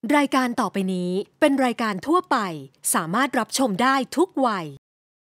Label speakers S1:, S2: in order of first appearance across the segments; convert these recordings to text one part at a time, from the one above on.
S1: รายการต่อไปนี้เป็นรายการทั่วไปสามารถรับชมได้ทุกวัย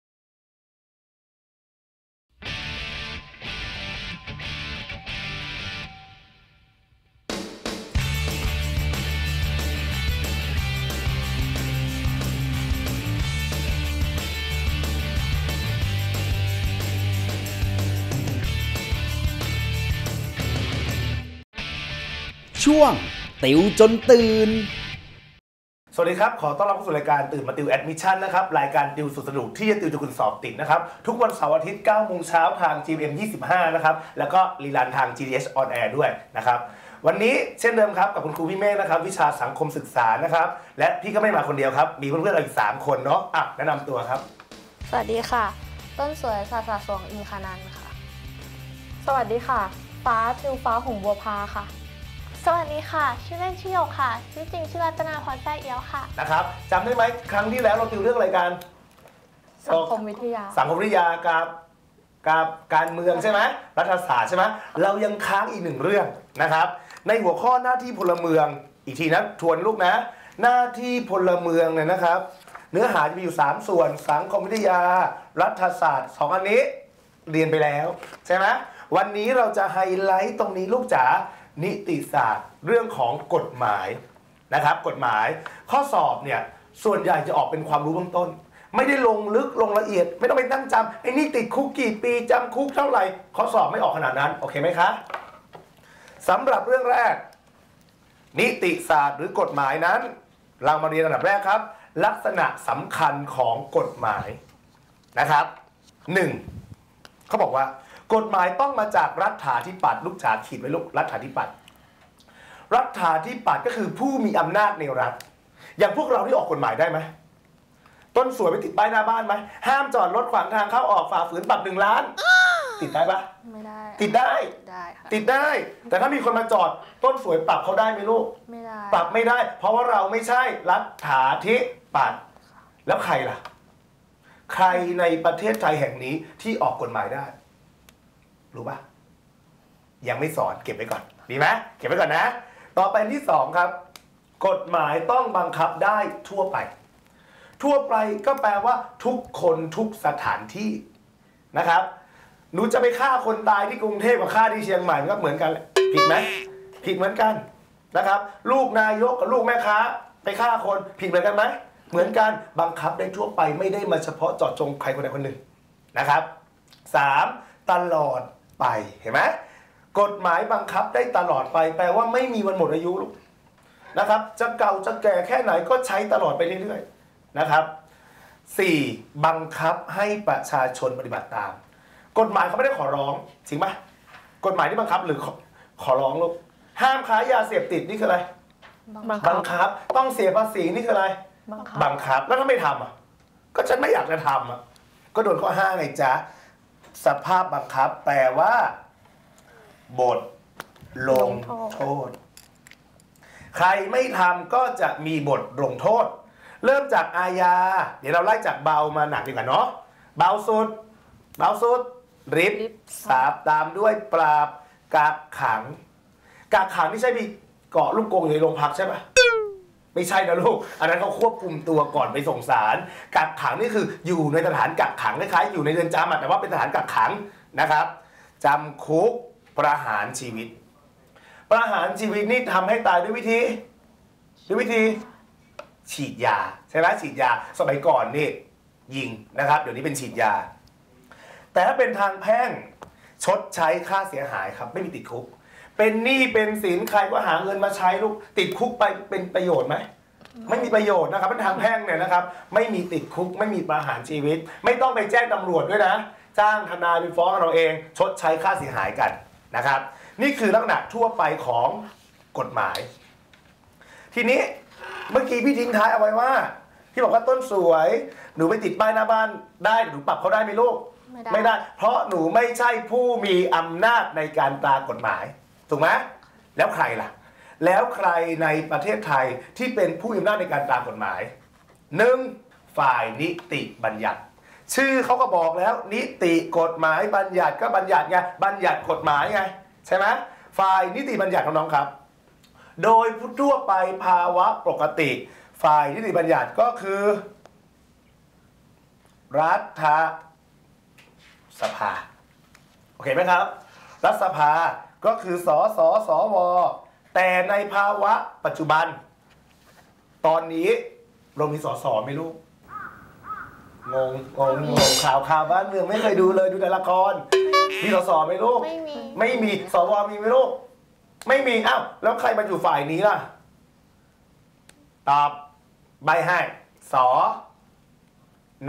S2: ช่วงติวจนตื่น
S3: สวัสดีครับขอต้อนรับเข้าสู่รายการตื่นมาติวแอดมิชชั่นนะครับรายการติวสุดสนุกที่จะติวจนคุณสอบติดนะครับทุกวันเสาร์อาทิตย์ 9 โมงเช้าทาง GMM 25 นะครับแล้วก็รีลันทาง GDS on air ด้วยนะครับวันนี้เช่นเดิมครับกับคุณครูพี่เมฆนะครับวิชาสังคมศึกษานะครับและพี่ก็ไม่มาคนเดียวครับมีเพื่อนๆอีก3คนเนาะแนะนำตัวครับ
S4: สวัสดีค่ะต้นสวยศาสสวงอินคานันท์ค่ะสวัสดีค่ะฟ้าทิวฟ้าหงบัวพาค่ะ
S5: สวัสดีค่ะชื่อเล่นชื่อโยกค่ะชื่อจริงชื่อรัตนาพรแซ่เอี้ยวค่ะ
S3: นะครับจำได้ไหมครั้งที่แล้วเราติวเรื่องอะไรกัน
S4: สังคมวิทยา
S3: กับการเมืองใช่ไหมรัฐศาสตร์ใช่ไหมเรายังค้างอีก1เรื่องนะครับในหัวข้อหน้าที่พลเมืองอีกทีนะทวนลูกนะหน้าที่พลเมืองเนี่ยนะครับเนื้อหาจะมีอยู่3ส่วนสังคมวิทยารัฐศาสตร์2อันนี้เรียนไปแล้วใช่ไหมวันนี้เราจะไฮไลท์ตรงนี้ลูกจ๋านิติศาสตร์เรื่องของกฎหมายนะครับกฎหมายข้อสอบเนี่ยส่วนใหญ่จะออกเป็นความรู้เบื้องต้นไม่ได้ลงลึกลงละเอียดไม่ต้องไปตั้งจำไอ้นี่ติดคุกกี่ปีจำคุกเท่าไหร่ข้อสอบไม่ออกขนาดนั้นโอเคไหมคะสำหรับเรื่องแรกนิติศาสตร์หรือกฎหมายนั้นเรามาเรียนอันดับแรกครับลักษณะสำคัญของกฎหมายนะครับ1เขาบอกว่ากฎหมายต้องมาจากรัฐาธิปัตย์ลูกจ๋าขีดไว้ลูกรัฐาธิปัตย์รัฐาธิปัตย์ก็คือผู้มีอำนาจในรัฐอย่างพวกเราที่ออกกฎหมายได้ไหมต้นสวยไปติดป้ายหน้าบ้านไหมห้ามจอดรถขวางทางเข้าออกฝ่าฝืนปรับ1 ล้านติดได้ปะ
S4: ไม่ได้
S3: ติดได้
S4: ค่ะ
S3: ติดได้แต่ถ้ามีคนมาจอดต้นสวยปรับเขาได้ไหมลูก
S4: ไม่ได้
S3: ปรับไม่ได้เพราะว่าเราไม่ใช่รัฐาธิปัตย์แล้วใครล่ะใครในประเทศไทยแห่งนี้ที่ออกกฎหมายได้รู้ป่ะยังไม่สอนเก็บไว้ก่อนดีไหมเก็บไว้ก่อนนะต่อไปที่2ครับกฎหมายต้องบังคับได้ทั่วไปทั่วไปก็แปลว่าทุกคนทุกสถานที่นะครับหนูจะไปฆ่าคนตายที่กรุงเทพกับฆ่าที่เชียงใหม่มันก็เหมือนกันผิดไหมผิดเหมือนกันนะครับลูกนายกกับลูกแม่ค้าไปฆ่าคนผิดเหมือนกันไหมเหมือนกันบังคับได้ทั่วไปไม่ได้มาเฉพาะเจาะจงใครคนใดคนหนึ่งนะครับ3ตลอดไปเห็นไหมกฎหมายบังคับได้ตลอดไปแปลว่าไม่มีวันหมดอายุลูกนะครับจะเก่าจะแก่แค่ไหนก็ใช้ตลอดไปเรื่อยๆนะครับ4บังคับให้ประชาชนปฏิบัติตามกฎหมายเขาไม่ได้ขอร้องจริงไหมกฎหมายที่บังคับหรือขอร้องลูกห้ามค้ายาเสพติดนี่คืออะไรบังคับต้องเสียภาษีนี่คืออะไรบังคับแล้วถ้าไม่ทำก็ฉันไม่อยากจะทำก็โดนข้อ5ไงจ๊ะสภาพบังคับแปลว่าบทลงโทษใครไม่ทำก็จะมีบทลงโทษเริ่มจากอาญาเดี๋ยวเราไล่จากเบามาหนักดีกว่าเนาะเบาสุดริบสาบตามด้วยปราบกักขังที่ใช่มีเกาะลูกกรงอยู่ในโรงพักใช่ปะไม่ใช่นะลูกอันนั้นเขาควบคุมตัวก่อนไปส่งศาลกักขังนี่คืออยู่ในสถานกักขังคล้ายๆอยู่ในเรือนจำแต่ว่าเป็นสถานกักขังนะครับจำคุกประหารชีวิตนี่ทำให้ตายด้วยวิธีฉีดยาใช่ไหมฉีดยาสมัยก่อนนี่ยิงนะครับเดี๋ยวนี้เป็นฉีดยาแต่ถ้าเป็นทางแพ่งชดใช้ค่าเสียหายครับไม่มีติดคุกเป็นหนี้เป็นสินใครก็หาเงินมาใช้ลูกติดคุกไปเป็นประโยชน์ไหมไม่มีประโยชน์นะครับเป็นทางแพ่งเนี่ยนะครับไม่มีติดคุกไม่มีประหารชีวิตไม่ต้องไปแจ้งตำรวจด้วยนะจ้างทนายไปฟ้องเราเองชดใช้ค่าเสียหายกันนะครับนี่คือลักษณะทั่วไปของกฎหมายทีนี้เมื่อกี้พี่ทิ้งท้ายเอาไว้ว่าพี่บอกว่าต้นสวยหนูไปติดป้ายหน้าบ้านได้หนูปรับเขาได้ไหมลูกไม่ได้เพราะหนูไม่ใช่ผู้มีอำนาจในการตรากฎหมายถูกไหมแล้วใครล่ะแล้วใครในประเทศไทยที่เป็นผู้มีอำนาจในการตรากฎหมาย1ฝ่ายนิติบัญญัติชื่อเขาก็บอกแล้วนิติกฎหมายบัญญัติก็บัญญัติไงบัญญัติกฎหมายไงใช่ไหมฝ่ายนิติบัญญัติน้องๆครับโดยทั่วไปภาวะปกติฝ่ายนิติบัญญัติก็คือรัฐสภาโอเคไหมครับรัฐสภาก็คือสสสวแต่ในภาวะปัจจุบันตอนนี้เรามีสสไหมลูกงงข่าวบ้านเมืองไม่เคยดูเลยดูแต่ละครมีสสไหมลูกไม่มีสวมีไหมลูกไม่มีอ้าวแล้วใครมาอยู่ฝ่ายนี้ล่ะตอบใบให้สน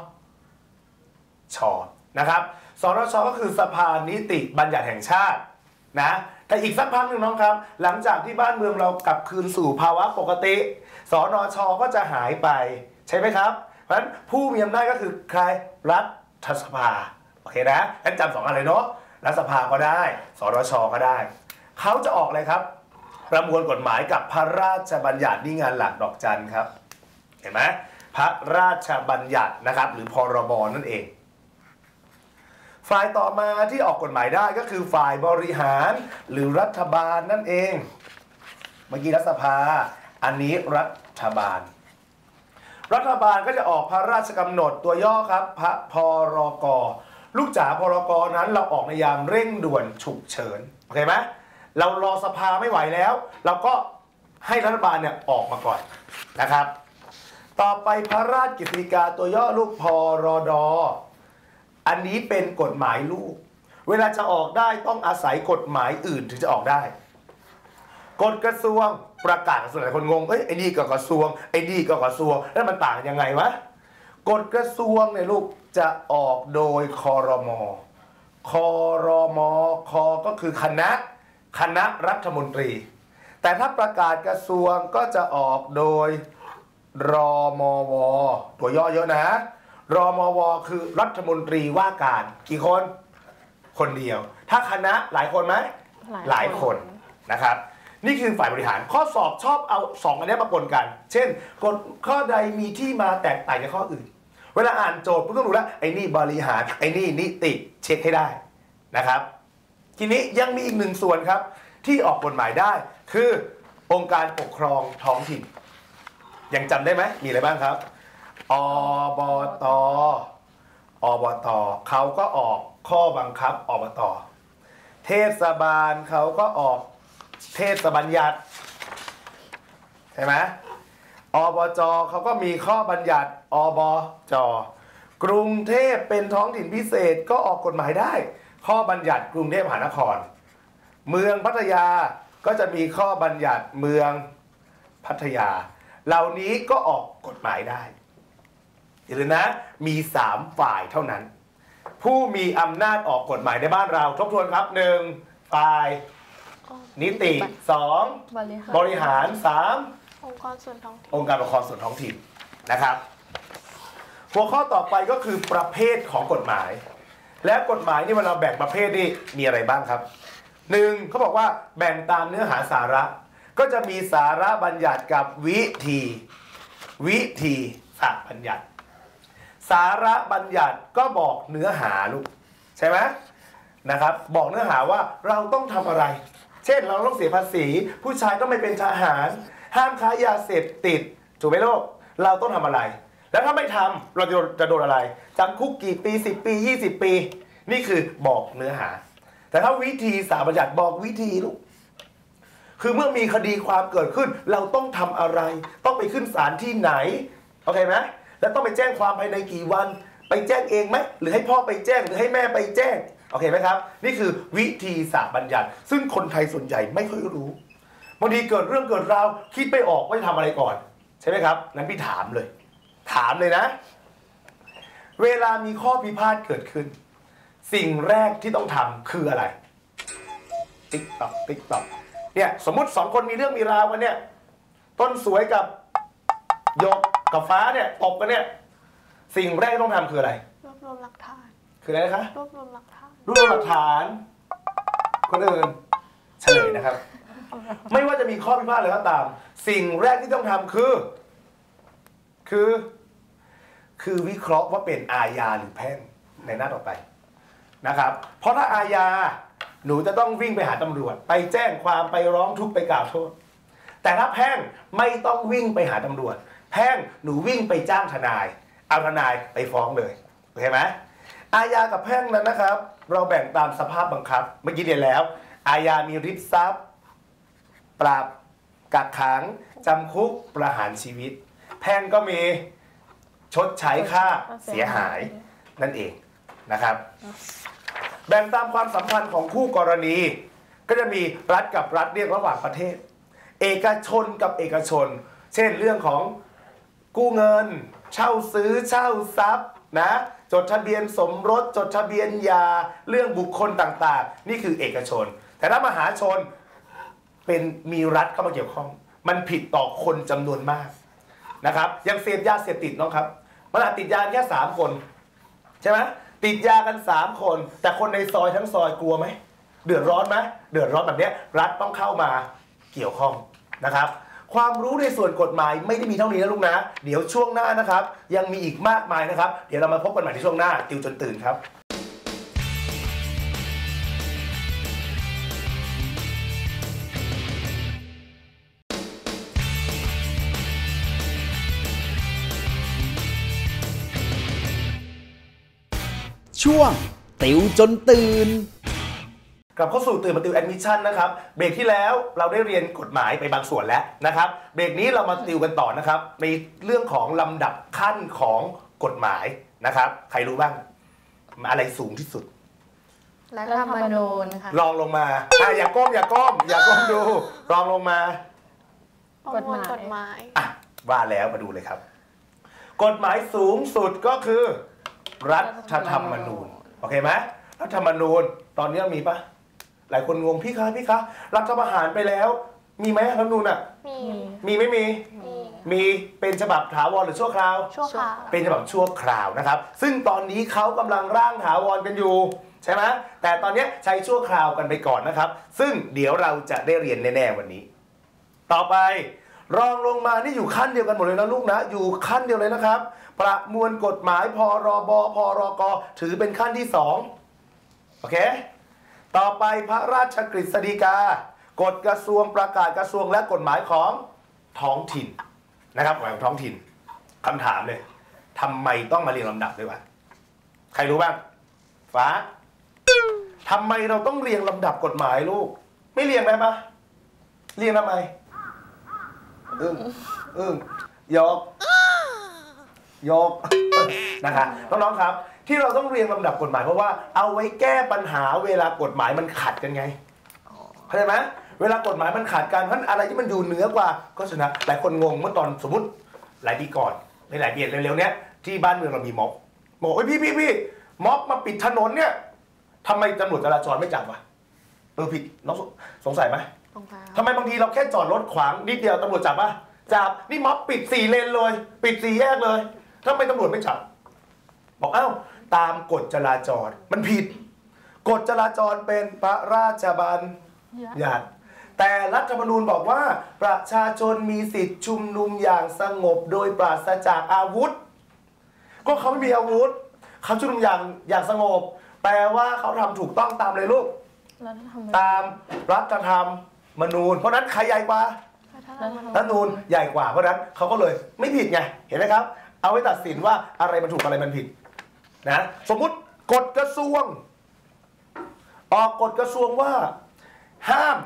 S3: ชนะครับสนชก็คือสภานิติบัญญัติแห่งชาตินะแต่อีกสักพักหนึ่งน้องครับหลังจากที่บ้านเมืองเรากลับคืนสู่ภาวะปกติสนชก็จะหายไปใช่ไหมครับเพราะฉะนั้นผู้มีอำนาจก็คือใครรัฐสภาโอเคนะงั้นจำสองอันเลยเนาะรัฐสภาก็ได้สนชก็ได้เขาจะออกอะไรครับประมวลกฎหมายกับพระราชบัญญัตินี่งานหลักดอกจันครับเห็นไหมพระราชบัญญัตินะครับหรือพรบนั่นเองฝ่ายต่อมาที่ออกกฎหมายได้ก็คือฝ่ายบริหารหรือรัฐบาลนั่นเองเมื่อกี้รัฐสภาอันนี้รัฐบาลก็จะออกพระราชกำหนดตัวย่อครับพรก.ลูกจ๋าพรก.นั้นเราออกในยามเร่งด่วนฉุกเฉินโอเคไหมเรารอสภาไม่ไหวแล้วเราก็ให้รัฐบาลเนี่ยออกมาก่อนนะครับต่อไปพระราชกฤษฎีกาตัวย่อลูกพรด.อันนี้เป็นกฎหมายลูกเวลาจะออกได้ต้องอาศัยกฎหมายอื่นถึงจะออกได้กฎกระทรวงประกาศกระทรวงหลายคนงงไอ้นี่ก็กระทรวงไอ้นี่ก็กระทรวงแล้วมันต่างยังไงวะกฎกระทรวงเนี่ยลูกจะออกโดยครม.ก็คือคณะรัฐมนตรีแต่ถ้าประกาศกระทรวงก็จะออกโดยรมว.ตัวย่อเยอะนะรมว.คือรัฐมนตรีว่าการกี่คนคนเดียวถ้าคณะหลายคนไหมหลายคนนะครับนี่คือฝ่ายบริหารข้อสอบชอบเอาสองอันนี้มาปนกันเช่นกฎข้อใดมีที่มาแตกต่างจากข้ออื่นเวลาอ่านโจทย์คุณต้องรู้แล้วไอ้นี่บริหารไอ้นี่นิติเช็คให้ได้นะครับทีนี้ยังมีอีกหนึ่งส่วนครับที่ออกกฎหมายได้คือองค์การปกครองท้องถิ่นยังจำได้ไหมมีอะไรบ้างครับอบตเขาก็ออกข้อบังคับอบตเทศบาลเขาก็ออกเทศบัญญัติใช่ไหมอบจเขาก็มีข้อบัญญัติอบจกรุงเทพเป็นท้องถิ่นพิเศษก็ออกกฎหมายได้ข้อบัญญัติกรุงเทพมหานครเมืองพัทยาก็จะมีข้อบัญญัติเมืองพัทยาเหล่านี้ก็ออกกฎหมายได้อย่าลืมนะมี3ฝ่ายเท่านั้นผู้มีอำนาจออกกฎหมายในบ้านเราทบทวนครับ1ฝ่ายนิติ2บริหาร3
S5: องค์กรส่วนท้องถิ่น
S3: องค์การปกครองส่วนท้องถิ่นนะครับหัวข้อต่อไปก็คือประเภทของกฎหมายและกฎหมายนี่เวลาแบ่งประเภทนี่มีอะไรบ้างครับ1เขาบอกว่าแบ่งตามเนื้อหาสาระก็จะมีสาระบัญญัติกับวิธีบัญญัติสาระบัญญัติก็บอกเนื้อหาลูกใช่ไหมนะครับบอกเนื้อหาว่าเราต้องทำอะไรเช่นเราต้องเสียภาษีผู้ชายต้องไม่เป็นทหารห้ามค้ายาเสพติดถูกไหมลูกเราต้องทำอะไรแล้วถ้าไม่ทำเราจะโดนอะไรจำคุกกี่ปี10 ปี20 ปีนี่คือบอกเนื้อหาแต่ถ้าวิธีสาระบัญญัติบอกวิธีลูกคือเมื่อมีคดีความเกิดขึ้นเราต้องทำอะไรต้องไปขึ้นศาลที่ไหนโอเคไหมแล้วต้องไปแจ้งความภายในกี่วันไปแจ้งเองไหมหรือให้พ่อไปแจ้งหรือให้แม่ไปแจ้งโอเคไหมครับนี่คือวิธีสาระบัญญัติซึ่งคนไทยส่วนใหญ่ไม่ค่อยรู้บางทีเกิดเรื่องเกิดราวคิดไม่ออกว่าจะทำอะไรก่อนใช่ไหมครับงั้นพี่ถามเลยนะเวลามีข้อพิพาทเกิดขึ้นสิ่งแรกที่ต้องทำคืออะไรติ๊กต๊อกเนี่ยสมมติ2คนมีเรื่องมีราวกันเนี่ยต้นสวยกับหยกกับฟ้าเนี่ยตบกันเนี่ยสิ่งแรกที่ต้องทำคืออะไร
S5: รวบรวมหลักฐาน
S3: คืออะไรนะคะ
S5: รวบรวมหลักฐาน
S3: คนอื่นเฉลยนะครับ ไม่ว่าจะมีข้อพิพาทอะไรก็ตามสิ่งแรกที่ต้องทำคือวิเคราะห์ว่าเป็นอาญาหรือแพ่งในหน้าต่อไปนะครับเพราะถ้าอาญาหนูจะต้องวิ่งไปหาตำรวจไปแจ้งความไปร้องทุกข์ไปกล่าวโทษแต่ถ้าแพ่งไม่ต้องวิ่งไปหาตำรวจแพ่งหนูวิ่งไปจ้างทนายเอาทนายไปฟ้องเลยโอเคไหมอาญากับแพ่งนั้นนะครับเราแบ่งตามสภาพบังคับเมื่อกี้เรียนแล้วอาญามีริบทรัพย์ปรับกักขังจำคุกประหารชีวิตแพ่งก็มีชดใช้ค่าเสียหายนั่นเองนะครับแบ่งตามความสัมพันธ์ของคู่กรณีก็จะมีรัฐกับรัฐเรียกระหว่างประเทศเอกชนกับเอกชนเช่นเรื่องของกู้เงินเช่าซื้อเช่าทรัพย์นะจดทะเบียนสมรสจดทะเบียนหย่าเรื่องบุคคลต่างๆนี่คือเอกชนแต่ถ้ามหาชนเป็นมีรัฐเข้ามาเกี่ยวข้องมันผิดต่อคนจำนวนมากนะครับยังเสพยาเสพติดน้องครับมันอาจติดยาแค่3 คนใช่ไหมติดยากัน3 คนแต่คนในซอยทั้งซอยกลัวไหมเดือดร้อนไหมเดือดร้อนแบบนี้รัฐต้องเข้ามาเกี่ยวข้องนะครับความรู้ในส่วนกฎหมายไม่ได้มีเท่านี้นะลูกนะเดี๋ยวช่วงหน้านะครับยังมีอีกมากมายนะครับเดี๋ยวเรามาพบกันใหม่ในช่วงหน้าติวจนตื่นครับ
S2: ช่วงติวจนตื่น
S3: กลับเข้าสู่ตื่นมาติวแอดมิชชั่นนะครับเบรกที่แล้วเราได้เรียนกฎหมายไปบางส่วนแล้วนะครับเบรกนี้เรามาติวกันต่อนะครับในเรื่องของลำดับขั้นของกฎหมายนะครับใครรู้บ้างอะไรสูงที่สุด
S4: รัฐธรรมนูญค่ะ
S3: รองลงมาอย่าก้มดูรองลงมาก
S5: ฎหมาย
S3: อ่ะว่าแล้วมาดูเลยครับกฎหมายสูงสุดก็คือรัฐธรรมนูญโอเคไหมรัฐธรรมนูญตอนนี้มีปะหลายคนงงพี่คะรัฐประหารไปแล้วมีไหมรัฐธรรมนูญอ่ะมีไม่มีเป็นฉบับถาวรหรือชั่วคราวเป็นฉบับชั่วคราวนะครับซึ่งตอนนี้เขากำลังร่างถาวรกันอยู่ใช่ไหมแต่ตอนนี้ใช้ชั่วคราวกันไปก่อนนะครับซึ่งเดี๋ยวเราจะได้เรียนแน่ๆวันนี้ต่อไปรองลงมานี่อยู่ขั้นเดียวกันหมดเลยนะลูกนะอยู่ขั้นเดียวเลยนะครับประมวลกฎหมายพรบพรกถือเป็นขั้นที่2โอเคต่อไปพระราชกฤษฎีกากฎกระทรวงประกาศกระทรวงและกฎหมายของท้องถิ่นนะครับกฎหมายของท้องถิ่นคำถามเลยทำไมต้องมาเรียงลำดับด้วยวะใครรู้บ้างฟ้าทำไมเราต้องเรียงลำดับกฎหมายลูกไม่เรียงได้ปะเรียงทำไมยกนะคะน้องๆครับที่เราต้องเรียงลำดับกฎหมายเพราะว่าเอาไว้แก้ปัญหาเวลากฎหมายมันขัดกันไงเข้าใจไหมเวลากฎหมายมันขัดกันเพราะอะไรที่มันอยู่เหนือกว่าก็ชนะหลายคนงงเมื่อตอนสมมติหลายปีก่อนในหลายปีเร็วๆเนี้ยที่บ้านเมืองเรามีม็อบบอกเฮ้ยพี่ม็อบมาปิดถนนเนี่ยทำไมตำรวจจราจรไม่จับวะผิดน้องสงสัยไหมทำไมบางทีเราแค่จอดรถขวางนิดเดียวตำรวจจับป่ะจับนี่ม็อบปิด4 เลนเลยปิด4 แยกเลยทำไมตำรวจไม่จับบอกอ้าวตามกฎจราจรมันผิดกฎจราจรเป็นพระราชบัญญัติแต่รัฐธรรมนูญบอกว่าประชาชนมีสิทธิชุมนุมอย่างสงบโดยปราศจากอาวุธก็เขาไม่มีอาวุธเขาชุมนุมอย่างสงบแปลว่าเขาทำถูกต้องตามเลยลูกตามรัฐธรรมนูญเพราะนั้นใครใหญ่กว่ารัฐธรรมนูญใหญ่กว่าเพราะนั้นเขาก็เลยไม่ผิดไงเห็นไหมครับเอาไว้ตัดสินว่าอะไรมันถูกอะไรมันผิดนะสมมุติกฎกระทรวงออกกฎกระทรวงว่าห้าม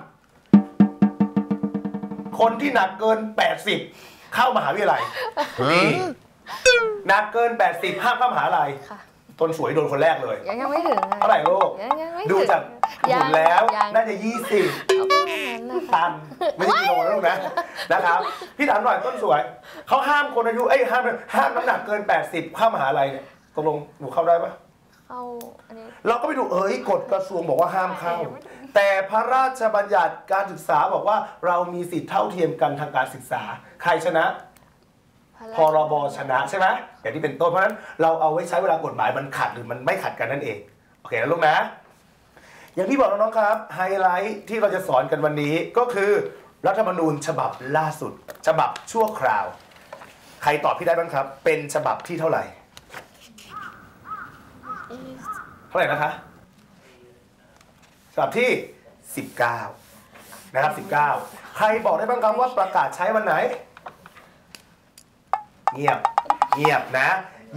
S3: คนที่หนักเกิน80เข้ามหาวิทยาลัยนี่หนักเกิน80ห้ามเข้ามหาวิทยาลัยต้นสวยโดนคนแรกเลย
S4: ยังไม่ถึง
S3: เท่าไหร่ลูกดูจากหุ่นแล้วน่าจะ20ตันไม่ใช่กิโลนะลูกนะครับพี่ถามหน่อยต้นสวยเขาห้ามคนอายุห้ามน้ำหนักเกิน80เข้ามหาวิทยาลัยเนี่ยตกลงหนูเข้าได้ปะ
S4: เข้าอันนี้
S3: เราก็ไปดูกฎกระทรวงบอกว่าห้ามเข้าแต่พระราชบัญญัติการศึกษาบอกว่าเรามีสิทธิเท่าเทียมกันทางการศึกษาใครชนะพรบชนะใช่ไหมอย่างที่เป็นต้นเพราะฉะนั้นเราเอาไว้ใช้เวลากฎหมายมันขัดหรือมันไม่ขัดกันนั่นเองโอเคนะลูกนะอย่างที่บอกน้องๆครับไฮไลท์ที่เราจะสอนกันวันนี้ก็คือรัฐธรรมนูญฉบับล่าสุดฉบับชั่วคราวใครตอบพี่ได้บ้างครับเป็นฉบับที่เท่าไหร่นะคะฉบับที่19นะครับ19 ใครบอกได้บ้างครับว่าประกาศใช้วันไหนเงียบนะ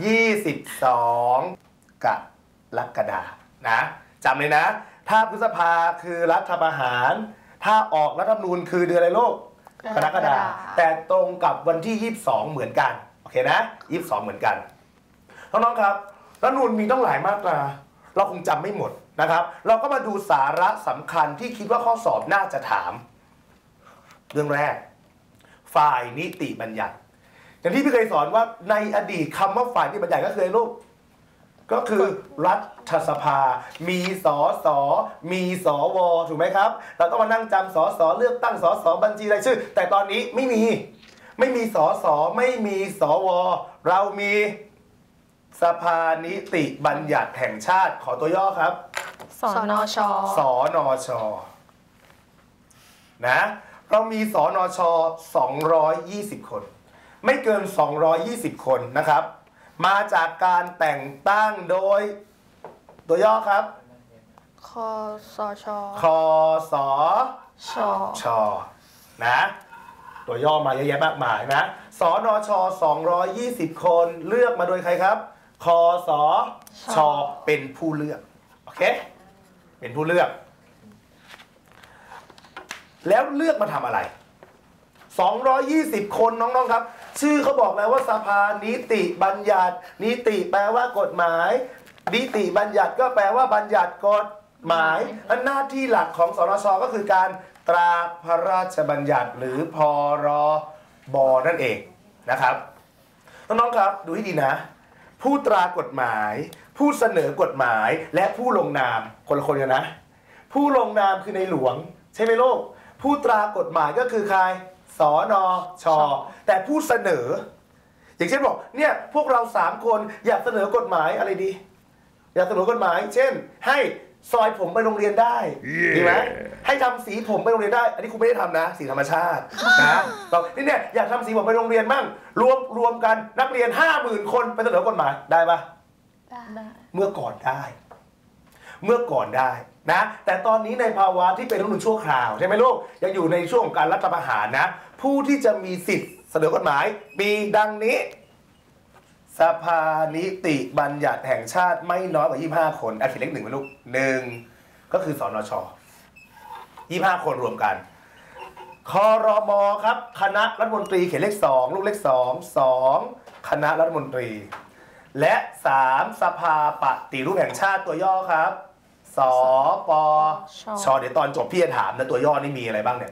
S3: 22 กรกฎาคมนะจำเลยนะถ้าพฤษภาคือรัฐประหารถ้าออกรัฐธรรมนูญคือเดือนอะไรลูกกรกฎาคมแต่ตรงกับวันที่22เหมือนกันโอเคนะ22เหมือนกันน้องๆครับรัฐธรรมนูญมีต้องหลายมาตราเราคงจำไม่หมดนะครับเราก็มาดูสาระสำคัญที่คิดว่าข้อสอบน่าจะถามเรื่องแรกฝ่ายนิติบัญญัติอย่างที่พี่เคยสอนว่าในอดีตคำว่าฝ่ายนิติบัญญัติก็คือลูกก็คือรัฐสภามีสสมีสวถูกไหมครับเราต้องมานั่งจำสสเลือกตั้งสสบัญชีรายชื่อแต่ตอนนี้ไม่มีสสไม่มีสวเรามีสภานิติบัญญัติแห่งชาติขอตัวย่อครับ
S4: สนช.
S3: นะเรามีสนช220 คนไม่เกิน220 คนนะครับมาจากการแต่งตั้งโดยตัวย่อครับ
S4: คสช.
S3: นะตัวย่อมาเยอะแยะมากมายนะสนช220 คนเลือกมาโดยใครครับคสช.เป็นผู้เลือกโอเคเป็นผู้เลือกแล้วเลือกมาทำอะไร220 คนน้องๆครับชื่อเขาบอกแล้วว่าสภานิติบัญญัตินิติแปลว่ากฎหมายนิติบัญญัติก็แปลว่าบัญญัติกฎหมายหน้าที่หลักของสนช.ก็คือการตราพระราชบัญญัติหรือพรบนั่นเองนะครับน้องๆครับดูให้ดีนะผู้ตรากฎหมายผู้เสนอกฎหมายและผู้ลงนามคนละคนกันนะผู้ลงนามคือในหลวงใช่ไหมลูกผู้ตรากฎหมายก็คือใครสนช.แต่ผู้เสนออย่างเช่นบอกเนี่ยพวกเรา3 คนอยากเสนอกฎหมายอะไรดีอยากเสนอกฎหมายเช่นให้ซอยผมไปโรงเรียนได้ดีไหมให้ทำสีผมไปโรงเรียนได้อันนี้ครูไม่ได้ทำนะสีธรรมชาตินะบอกนี่เนี่ยอยากทำสีผมไปโรงเรียนมั่งรวมกันนักเรียน 50,000 คนไปเสนอกฎหมายได้ปะได้เมื่อก่อนได้นะแต่ตอนนี้ในภาวะที่เป็นรัฐธรรมนูญชั่วคราวใช่ไหมลูกยังอยู่ในช่วงของการรัฐประหารนะผู้ที่จะมีสิทธิ์เสนอกฎหมายมีดังนี้สภานิติบัญญัติแห่งชาติไม่น้อยกว่า25 คนเขียนเลข1มาลูก1ก็คือสนช25 คนรวมกันครมครับคณะรัฐมนตรีเขียนเลข2ลูกเลข2คณะรัฐมนตรีและ3สภาปฏิรูปแห่งชาติตัวย่อครับสปช.เดี๋ยวตอนจบพี่จะถามนะตัวย่อนี่มีอะไรบ้างเนี่ย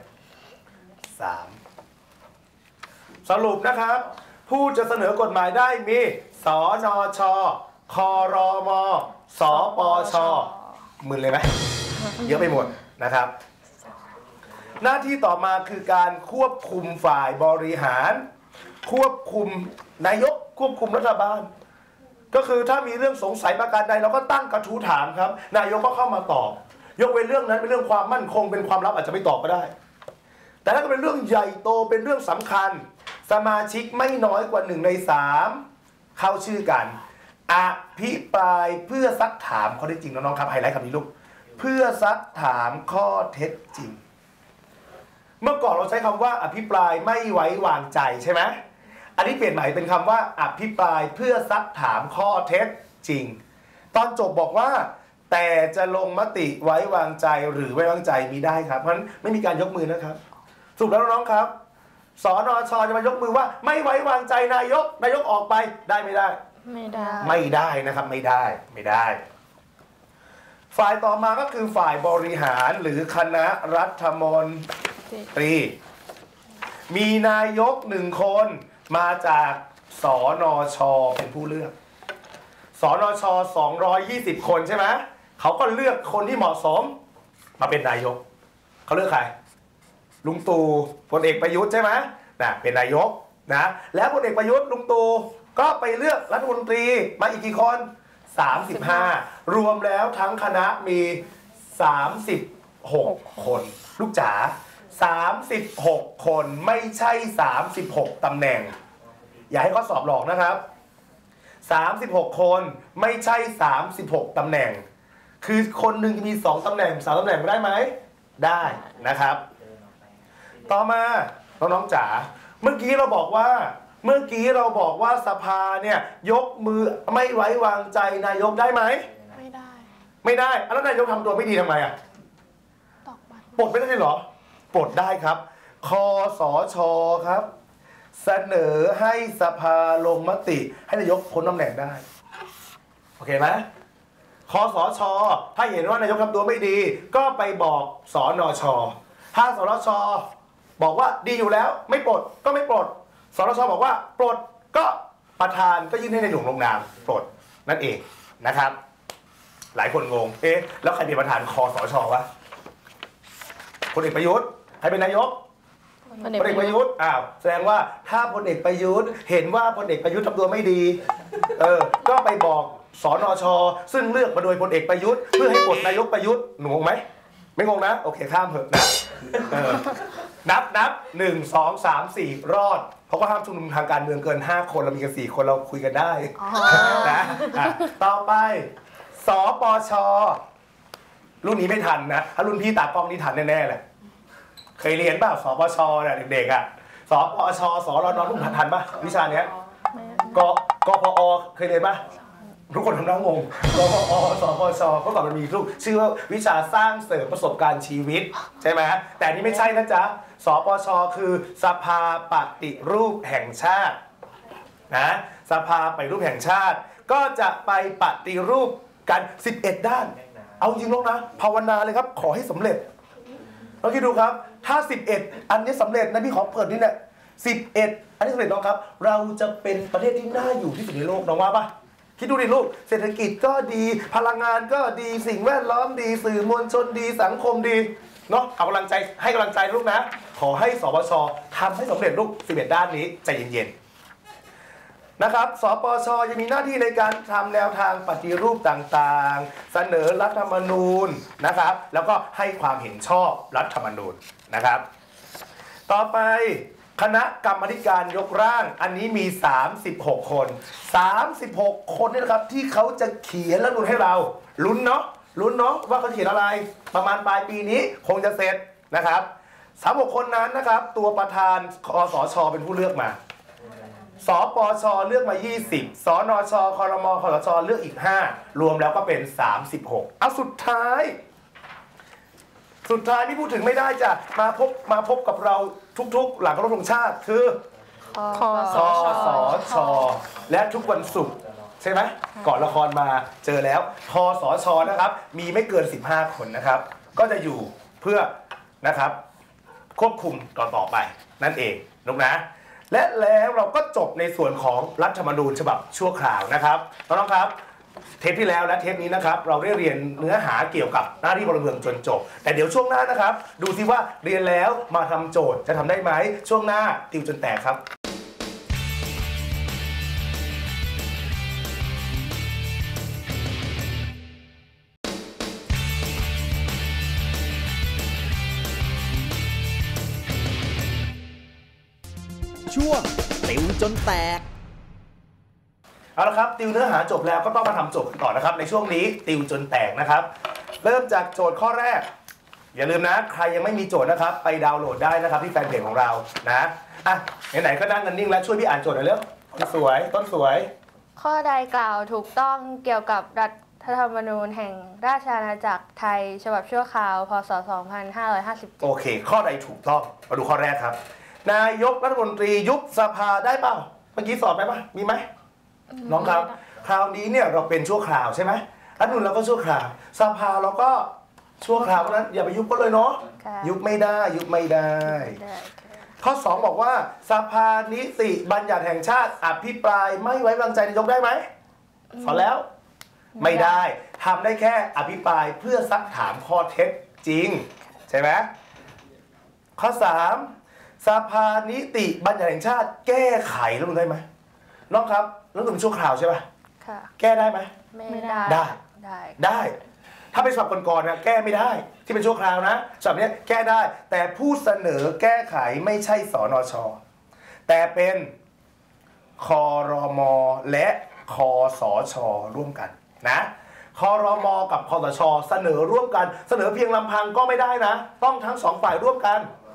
S3: 3สรุปนะครับผู้จะเสนอกฎหมายได้มีสนช.ครม.สปช.มึนเลยไหมเยอะไปหมดนะครับหน้าที่ต่อมาคือการควบคุมฝ่ายบริหารควบคุมนายกควบคุมรัฐบาลก็คือถ้ามีเรื่องสงสัยประการใดเราก็ตั้งกระทู้ถามครับนายกก็เข้ามาตอบยกเว้นเรื่องนั้นเป็นเรื่องความมั่นคงเป็นความลับอาจจะไม่ตอบก็ได้แต่ถ้าเป็นเรื่องใหญ่โตเป็นเรื่องสำคัญสมาชิกไม่น้อยกว่า1 ใน 3เข้าชื่อกันอภิปรายเพื่อซักถามข้อเท็จจริงน้องๆครับไฮไลท์คำนี้ลูกเพื่อซักถามข้อเท็จจริงเมื่อก่อนเราใช้คำว่าอภิปรายไม่ไว้วางใจใช่ไหมอันนี้เปลี่ยนใหม่เป็นคำว่าอภิปรายเพื่อซักถามข้อเท็จจริงตอนจบบอกว่าแต่จะลงมติไว้วางใจหรือไม่วางใจมีได้ครับเพราะฉะนั้นไม่มีการยกมือนะครับสรุปแล้วน้องๆครับสนช.จะมายกมือว่าไม่ไว้วางใจนายกออกไปได้ไม่ได้
S4: ไม่ได้
S3: นะครับไม่ได้ฝ่ายต่อมาก็คือฝ่ายบริหารหรือคณะรัฐมนตรีมีนายก1 คนมาจากสนช.เป็นผู้เลือกสนช. 220 คนใช่ไหมเขาก็เลือกคนที่เหมาะสมมาเป็นนายกเขาเลือกใครลุงตู่พลเอกประยุทธ์ใช่ไหมนะเป็นนายกนะแล้วพลเอกประยุทธ์ลุงตู่ก็ไปเลือกรัฐมนตรีมาอีกกี่คน35รวมแล้วทั้งคณะมี36 คนลูกจ๋า36 คนไม่ใช่36 ตำแหน่งอย่าให้ข้อสอบหลอกนะครับ36 คนไม่ใช่36 ตำแหน่งคือคนหนึ่งมี2 ตำแหน่ง3 ตำแหน่งได้ไหมได้นะครับต่อมาน้องๆจ๋าเมื่อกี้เราบอกว่าสภาเนี่ยยกมือไม่ไว้วางใจนายกได้ไหม
S5: ไม่ได้
S3: แล้วนายกทำตัวไม่ดีทำไม
S5: ตอกบัตร
S3: ปลดไม่ได้เลยเหรอปลดได้ครับคสช.ครับเสนอให้สภาลงมติให้นายกพ้นตำแหน่งได้โอเคไหมคสช.ถ้าเห็นว่านายกทำตัวไม่ดีก็ไปบอกสนช.ถ้าสนช.บอกว่าดีอยู่แล้วไม่ปลดก็ไม่ปลดสนช.บอกว่าปลดก็ประธานก็ยื่นให้ในหลวงลงนามปลดนั่นเองนะครับหลายคนงงแล้วใครเป็นประธานคสช.วะพลเอกประยุทธ์ใครเป็นนายกพลเอกประยุทธ์แสดงว่าถ้าพลเอกประยุทธ์เห็นว่าพลเอกประยุทธ์ทำตัวไม่ดีก็ไปบอกสนช.ซึ่งเลือกมาโดยพลเอกประยุทธ์เพื่อให้ปลดนายกประยุทธ์งงไหมไม่งงนะโอเคข้ามเถอะนะนับ1 2 3 4รอดเพราะว่าห้ามชุมนุมทางการเมืองเกิน5คนเรามีกัน4คนเราคุยกันได้นะต่อไปสปช.รุ่นนี้ไม่ทันนะถ้ารุ่นพี่ตากล้องนี่ทันแน่ๆแหละเคยเรียนป่ะสปช.เนี่ยเด็กๆสปช.สรน.รุ่นทันป่ะวิชาเนี้ยกพอเคยเรียนป่ะทุกคนทำหน้างงกพอสปช.เมื่อก่อนมันมีรูปชื่อว่าวิชาสร้างเสริมประสบการณ์ชีวิตใช่ไหมแต่นี่ไม่ใช่นะจ๊ะสปช.คือสภาปฏิรูปแห่งชาตินะสภาปฏิรูปแห่งชาติก็จะไปปฏิรูปกัน11ด้านเอาจริงๆนะภาวนาเลยครับขอให้สำเร็จลองคิดดูครับถ้า11อันนี้สำเร็จนะพี่ขอเปิดนี่แหละ11อันนี้สำเร็จน้องครับเราจะเป็นประเทศที่น่าอยู่ที่สุดในโลกน้องว่าป่ะคิดดูดิลูกเศรษฐกิจก็ดีพลังงานก็ดีสิ่งแวดล้อมดีสื่อมวลชนดีสังคมดีเนาะเอากำลังใจให้กำลังใจลูกนะขอให้สปช.ทำให้สำเร็จลูก11ด้านนี้ใจเย็นๆนะครับสปช.ยังมีหน้าที่ในการทำแนวทางปฏิรูปต่างๆเสนอรัฐธรรมนูญนะครับแล้วก็ให้ความเห็นชอบรัฐธรรมนูญนะครับต่อไปคณะกรรมการยกร่างอันนี้มี36คน36คนนี่นะครับที่เขาจะเขียนรัฐธรรมนูญให้เราลุ้นเนาะว่าเขาเขียนอะไรประมาณปลายปีนี้คงจะเสร็จนะครับ36คนนั้นนะครับตัวประธานคสช.เป็นผู้เลือกมาสปช.เลือกมา20สนช.ครม.คสช.เลือกอีก5รวมแล้วก็เป็น36เอาสุดท้ายที่พูดถึงไม่ได้จ้ะมาพบกับเราทุกๆหลังเคารพธงชาติคือคสช.และทุกวันศุกร์ใช่ไหมก่อนละครมาเจอแล้วคสช.นะครับมีไม่เกิน15คนนะครับก็จะอยู่เพื่อนะครับควบคุมต่อไปนั่นเองลูกนะและแล้วเราก็จบในส่วนของรัฐธรรมนูญฉบับชั่วคราวนะครับน้องๆครับเทปที่แล้วและเทปนี้นะครับเราได้เรียนเนื้อหาเกี่ยวกับหน้าที่พลเมืองจนจบแต่เดี๋ยวช่วงหน้านะครับดูซิว่าเรียนแล้วมาทำโจทย์จะทำได้ไหมช่วงหน้าติวจนแตกครับ
S2: ช่วงติวจนแตก
S3: เอาละครับติวเนื้อหาจบแล้วก็ต้องมาทำโจทย์กันต่อนะครับในช่วงนี้ติวจนแตกนะครับเริ่มจากโจทย์ข้อแรกอย่าลืมนะใครยังไม่มีโจทย์นะครับไปดาวน์โหลดได้นะครับที่แฟนเพจของเรานะไหนๆก็นั่งกันนิ่งแล้วช่วยพี่อ่านโจทย์หน่อยเร็วต้นสวย
S4: ข้อใดกล่าวถูกต้องเกี่ยวกับรัฐธรรมนูญแห่งราชอาณาจักรไทยฉบับชั่วคราวพ.ศ. 2557
S3: โอเคข้อใดถูกต้องมาดูข้อแรกครับนายกรัฐมนตรียุบสภาได้เปล่าเมื่อกี้สอบได้ปะมีไหมน้องครับคราวนี้เนี่ยเราเป็นชั่วคราวใช่ไหมรัฐธรรมนูญเราก็ชั่วคราวสภาเราก็ชั่วคราวเพราะนั้นอย่าไปยุบก็เลยเนาะยุบไม่ได้ข้อ2บอกว่าสภานิติบัญญัติแห่งชาติอภิปรายไม่ไว้วางใจนายกได้ไหมสอนแล้วไม่ได้ทำได้แค่อภิปรายเพื่อซักถามข้อเท็จจริงใช่ไหมข้อ3สภานิติบัญญัติแห่งชาติแก้ไขรัฐธรรมนูญได้ไหมน้องครับรัฐธรรมนูญชั่วคราวใช่ป่ะแก้ได้ไหม
S4: ไม่ได้
S3: ได้ถ้าเป็นฉบับก่อนๆนะแก้ไม่ได้ที่เป็นชั่วคราวนะฉบับนี้แก้ได้แต่ผู้เสนอแก้ไขไม่ใช่สนช.แต่เป็นครม.และคสช.ร่วมกันนะครม.กับคสช.เสนอร่วมกันเสนอเพียงลำพังก็ไม่ได้นะต้องทั้ง2ฝ่ายร่วมกัน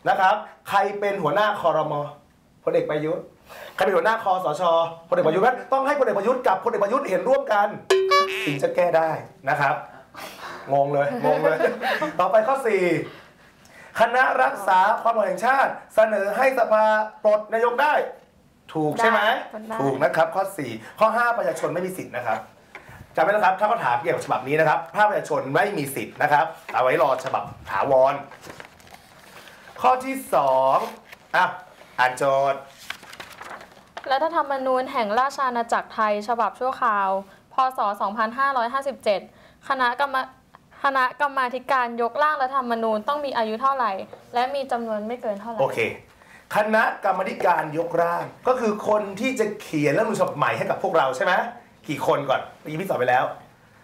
S3: นะครับ ใครเป็นหัวหน้าครม.พลเอกประยุทธ์ใครเป็นหัวหน้าคสช.พลเอกประยุทธ์นั้นต้องให้พลเอกประยุทธ์กับพลเอกประยุทธ์เห็นร่วมกันถึงจะแก้ได้นะครับงงเลยต่อไปข้อ 4 คณะรักษาความสงบแห่งชาติเสนอให้สภาปลดนายกได้ถูกใช่ไหมถูกนะครับข้อ 4 ข้อ 5 ประชาชนไม่มีสิทธิ์นะครับจำไว้นะครับถ้าเขาถามเกี่ยวกับฉบับนี้นะครับภาคประชาชนไม่มีสิทธิ์นะครับเอาไว้รอฉบับถาวรข้อที่2อ่านโจทย์
S6: รัฐธรรมนูญแห่งราชอาณาจักรไทยฉบับชั่วคราว พ.ศ. 2557 คณะกรรมาธิการยกร่างรัฐธรรมนูญต้องมีอายุเท่าไหร่และมีจำนวนไม่เกินเท่าไหร่
S3: โอเคคณะกรรมาธิการยกร่างก็คือคนที่จะเขียนรัฐธรรมนูญฉบับใหม่ให้กับพวกเราใช่ไหมกี่คนก่อนเมื่อกี้พี่สอนไปแล้ว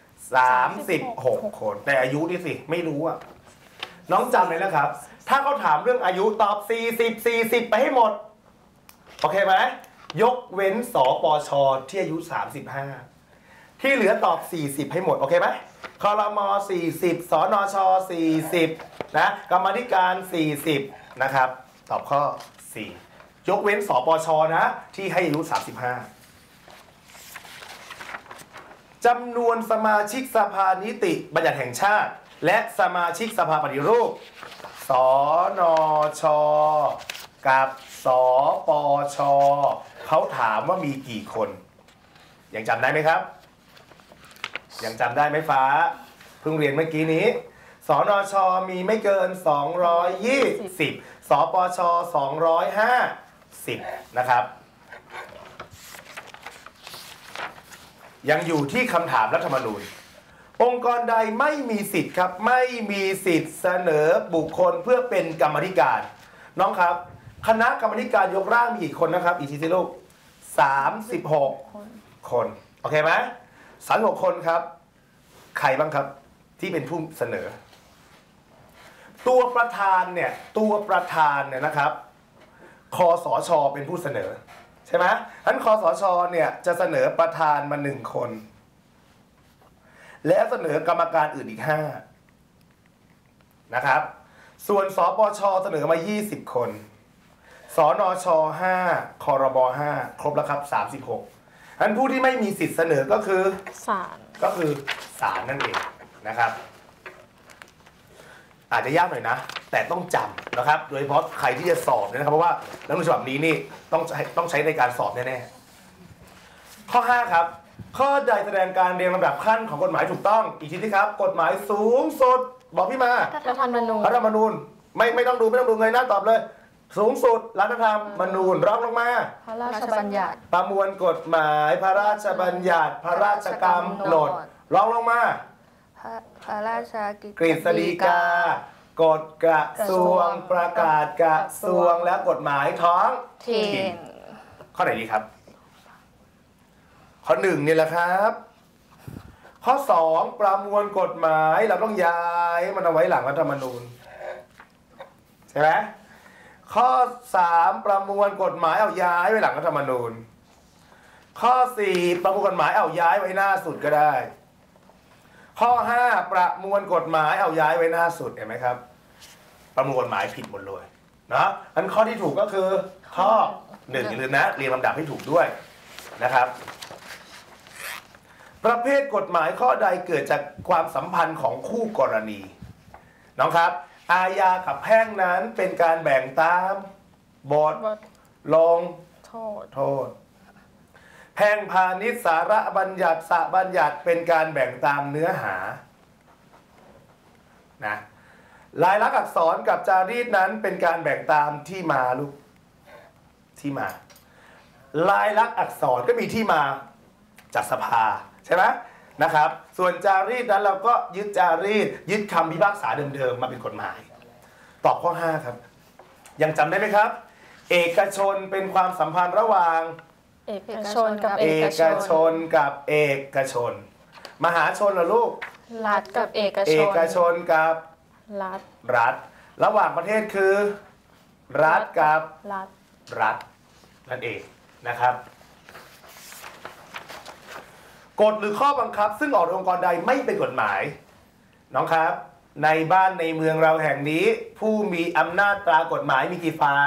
S3: 36 คนแต่อายุนี่สิไม่รู้อ่ะน้องจำเลยนะครับถ้าเขาถามเรื่องอายุตอบ40ไปให้หมดโอเคไหมยกเว้นสปช.ที่อายุ35ที่เหลือตอบ40ให้หมดโอเคไหมครม40สนช40นะกรรมาธิการ40นะครับตอบข้อ4ยกเว้นสปช.นะที่ให้อายุ35จำนวนสมาชิกสภานิติบัญญัติแห่งชาติและสมาชิกสภาปฏิรูปสนช.กับสปช.เขาถามว่ามีกี่คนยังจำได้ไหมครับยังจำได้ไหมฟ้าเพิ่งเรียนเมื่อกี้นี้สนช.มีไม่เกิน220สปช. 250นะครับยังอยู่ที่คำถามรัฐธรรมนูญองค์กรใดไม่มีสิทธิ์ครับไม่มีสิทธิ์เสนอบุคคลเพื่อเป็นกรรมาธิการน้องครับคณะกรรมาธิการยกร่างมีกี่คนนะครับอีกทีสิลูก36 คนโอเคไหม36 คนครับใครบ้างครับที่เป็นผู้เสนอตัวประธานเนี่ยนะครับคสช.เป็นผู้เสนอใช่ไหมงั้นคสช.เนี่ยจะเสนอประธานมา1 คนและเสนอกรรมการอื่นอีก5นะครับส่วนสปช.เสนอมา20 คนสนช. 5ครบ5ครบแล้วครับ36งั้นผู้ที่ไม่มีสิทธิ์เสนอก็คือศาลนั่นเองนะครับอาจจะยากหน่อยนะแต่ต้องจำนะครับโดยเฉพาะใครที่จะสอบนะครับเพราะว่ารัฐธรรมนูญฉบับนี้นี่ต้องใช้ในการสอบแน่ๆข้อ 5 ครับข้อใดแสดงการเรียงลำดับขั้นของกฎหมายถูกต้องอีกทีที่ครับกฎหมายสูงสุดบอกพี่มา
S6: รัฐธรรม
S3: นูญไม่ต้องดูเงยหน้าตอบเลยสูงสุดรัฐธรรมนูญรองลงมา
S6: พระราชบัญญัติ
S3: ประมวลกฎหมายพระราชบัญญัติพระราชกำหนดรองลงมา
S4: พระราช
S3: กฤษฎีกากฎกระทรวงประกาศกระทรวงและกฎหมายท้อง
S4: ถิ่น
S3: ข้อไหนดีครับข้อ 1นี่แหละครับข้อ 2ประมวลกฎหมายเราต้องย้ายมันเอาไว้หลังรัฐธรรมนูญใช่ไหมข้อ 3ประมวลกฎหมายเอาย้ายไว้หลังรัฐธรรมนูญข้อ 4ประมวลกฎหมายเอาย้ายไว้หน้าสุดก็ได้ข้อ 5ประมวลกฎหมายเอาย้ายไว้หน้าสุดเห็นไหมครับประมวลกฎหมายผิดหมดเลยนะอันข้อที่ถูกก็คือข้อ 1อย่าลืมนะเรียงลำดับให้ถูกด้วยนะครับประเภทกฎหมายข้อใดเกิดจากความสัมพันธ์ของคู่กรณีน้องครับอาญากับแพ่งนั้นเป็นการแบ่งตามบทลงโทษแพ่งพาณิชย์สาระบัญญัติสบัญญัติเป็นการแบ่งตามเนื้อหานะลายลักษณ์อักษรกับจารีตนั้นเป็นการแบ่งตามที่มาลูกที่มาลายลักษณ์อักษรก็มีที่มาจากสภาใช่ไหมนะครับส่วนจารีตนั้นเราก็ยึดจารีตยึดคำพิพากษาเดิมๆมาเป็นกฎหมายตอบข้อ 5ครับยังจำได้ไหมครับเอกชนเป็นความสัมพันธ์ระหว่าง
S6: เอกชนกับ
S3: เอกชนกับเอกชนมหาชนเหรอลูก
S6: รัฐกับเอกชน
S3: เอกชนกับรัฐระหว่างประเทศคือรัฐกับรัฐนั่นเองนะครับกฎหรือข้อบังคับซึ่งออกโดยองค์กรใดไม่เป็นกฎหมายน้องครับในบ้านในเมืองเราแห่งนี้ ผู้มีอำนาจตรากฎหมายมีกี่ฝ่าย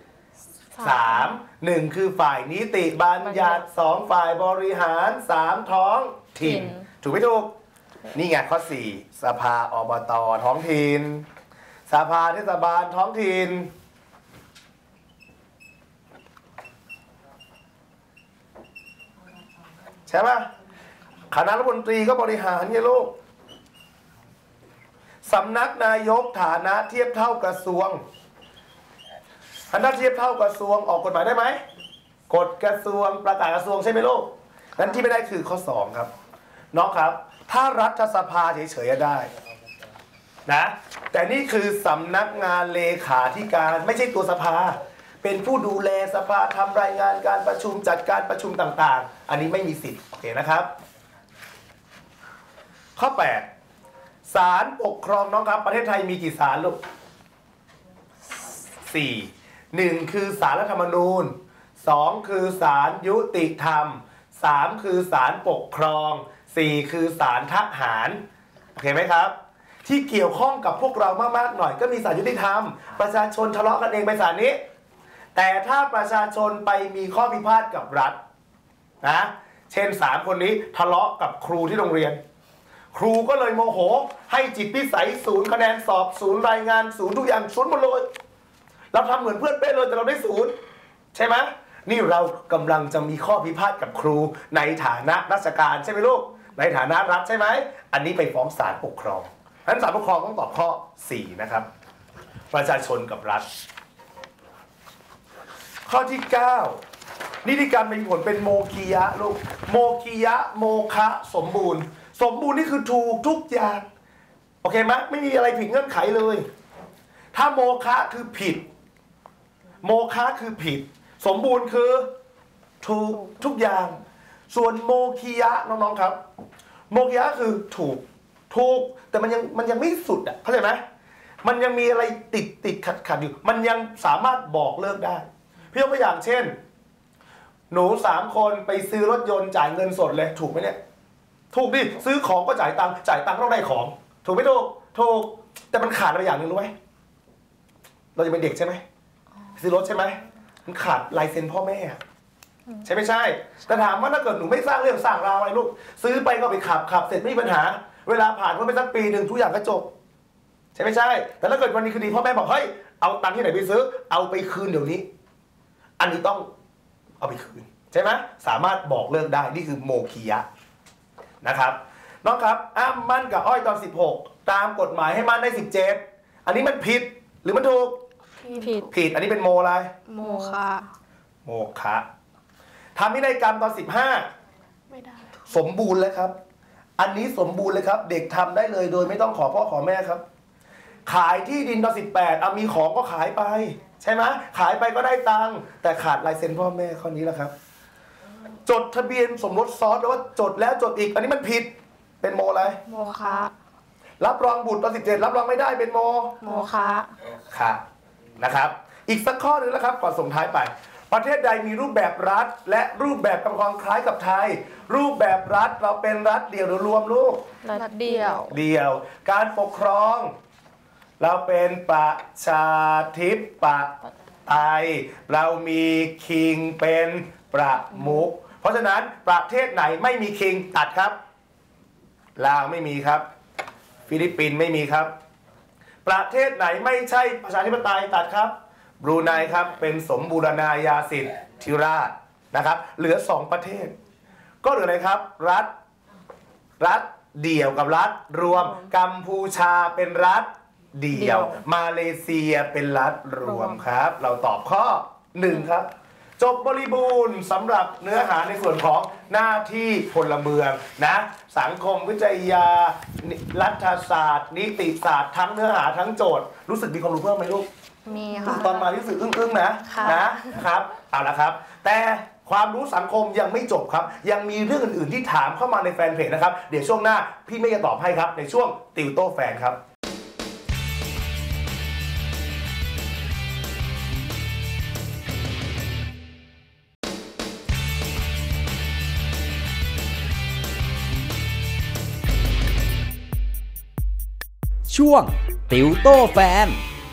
S3: 3 1 คือฝ่ายนิติบัญญัติ2ฝ่ายบริหาร3ท้องถิ่นถูกไหมถูกนี่ไงข้อ4สภาอบตท้องถิ่นสภาเทศบาลท้องถิ่นใช่ไหมคณะรัฐมนตรีก็บริหารไงลูกสำนักนายกฐานะเทียบเท่ากระทรวงฐานะเทียบเท่ากระทรวงออกกฎหมายได้ไหมกฎกระทรวงประกาศกระทรวงใช่ไหมลูกนั้นที่ไม่ได้คือข้อ2ครับน้องครับถ้ารัฐสภาเฉยๆได้นะแต่นี่คือสำนักงานเลขาธิการไม่ใช่ตัวสภาเป็นผู้ดูแลสภาทำรายงานการประชุมจัดการประชุมต่างๆอันนี้ไม่มีสิทธิ์โอเคนะครับข้อ8ศาลปกครองน้องครับประเทศไทยมีกี่ศาลลูก4 1คือศาลรัฐธรรมนูญ2คือศาลยุติธรรม3คือศาลปกครอง4คือศาลทหารโอเคไหมครับที่เกี่ยวข้องกับพวกเรามากๆหน่อยก็มีศาลยุติธรรมประชาชนทะเลาะกันเองไปศาลนี้แต่ถ้าประชาชนไปมีข้อพิพาทกับรัฐนะเช่น3คนนี้ทะเลาะกับครูที่โรงเรียนครูก็เลยโมโหให้จิตพิสัย0คะแนนสอบ0รายงาน0ทุกอย่าง0หมดเลยเราทำเหมือนเพื่อนเป๊ะเลยแต่เราได้0ใช่ไหมนี่เรากำลังจะมีข้อพิพาทกับครูในฐานะราชการใช่ไหมลูกในฐานะรัฐใช่ไหมอันนี้ไปฟ้องศาลปกครองฉะนั้นศาลปกครองต้องตอบข้อ4นะครับประชาชนกับรัฐข้อที่9นิติกรรมมีผลเป็นโมคียะลูกโมคียะโมคะสมบูรณ์สมบูรณ์นี่คือถูกทุกอย่างโอเคไหมไม่มีอะไรผิดเงื่อนไขเลยถ้าโมคะคือผิดโมคะคือผิดสมบูรณ์คือถูกทุกอย่างส่วนโมคียะน้องๆครับโมคียะคือถูกแต่มันยังไม่สุดอ่ะเข้าใจไหมมันยังมีอะไรติดขัดอยู่มันยังสามารถบอกเลิกได้พี่ยกตัวอย่างเช่นหนู3คนไปซื้อรถยนต์จ่ายเงินสดเลยถูกไหมเนี่ยถูกดิซื้อของก็จ่ายตังค์ต้องได้ของถูกไหมถูกแต่มันขาดอะไรอย่างหนึ่งรู้ไหมเราจะเป็นเด็กใช่ไหมซื้อรถใช่ไหมมันขาดลายเซ็นพ่อแม่ใช่ไม่ใช่แต่ถามว่าถ้าเกิดหนูไม่สร้างเรื่องสร้างราวอะไรลูกซื้อไปก็ไปขับเสร็จไม่มีปัญหาเวลาผ่านไปสักปีหนึ่งทุกอย่างก็จบใช่ไม่ใช่แต่ถ้าเกิดวันนี้คดีพ่อแม่บอกเฮ้ยเอาตังค์ที่ไหนไปซื้อเอาไปคืนเดี๋ยวนี้อันนี้ต้องเอาไปคืนใช่ไหมสามารถบอกเลิกได้นี่คือโมคียะนะครับน้องครับอ้ามมั่นกับอ้อยตอน16ตามกฎหมายให้มั่นได้17อันนี้มันผิดหรือมันถูกผิดอันนี้เป็นโมอะไร
S6: โม
S3: คะทำพินัยกรรมตอน15
S6: ไม่ได้
S3: สมบูรณ์แล้วครับอันนี้สมบูรณ์เลยครับเด็กทำได้เลยโดยไม่ต้องขอพ่อขอแม่ครับขายที่ดินตอน18เอามีของก็ขายไปใช่ไหมขายไปก็ได้ตังค์แต่ขาดลายเซ็นพ่อแม่ข้อนี้แหละครับจดทะเบียนสมรสซ้อนแล้วว่าจดแล้วจดอีกอันนี้มันผิดเป็นโมอะไร
S6: โมคะ
S3: รับรองบุตรตอน17รับรองไม่ได้เป็นโม
S6: คะ
S3: ค่ะนะครับอีกสักข้อนึงแล้วครับก่อนส่งท้ายไปประเทศใดมีรูปแบบรัฐและรูปแบบปกครองคล้ายกับไทยรูปแบบรัฐเราเป็นรัฐเดี่ยวหรือรวมลูก
S6: รัฐเดี่
S3: ยวการปกครองเราเป็นประชาธิปไตยเรามีคิงเป็นประมุขเพราะฉะนั้นประเทศไหนไม่มีคิงตัดครับลาวไม่มีครับฟิลิปปินส์ไม่มีครับประเทศไหนไม่ใช่ประชาธิปไตยตัดครับบรูไนครับเป็นสมบูรณาญาสิทธิราชนะครับเหลือ2ประเทศก็เหลืออะไรครับรัฐเดี่ยวกับรัฐรวมกัมพูชาเป็นรัฐเดี่ยวมาเลเซียเป็นรัฐรวมครับเราตอบข้อ1ครับจบบริบูรณ์สำหรับเนื้อหาในส่วนของหน้าที่พลเมืองนะสังคมวิทยารัฐศาสตร์นิติศาสตร์ทั้งเนื้อหาทั้งโจทย์รู้สึกมีความรู้เพิ่มไหมลูก
S6: มีค่ะ
S3: ตอนมารู้สึกอึ้งๆนะครับเอาละครับแต่ความรู้สังคมยังไม่จบครับยังมีเรื่องอื่นๆที่ถามเข้ามาในแฟนเพจนะครับเดี๋ยวช่วงหน้าพี่เมย์จะตอบให้ครับในช่วงติวโต้แฟนครับ
S2: ช่วงติวโต้แฟน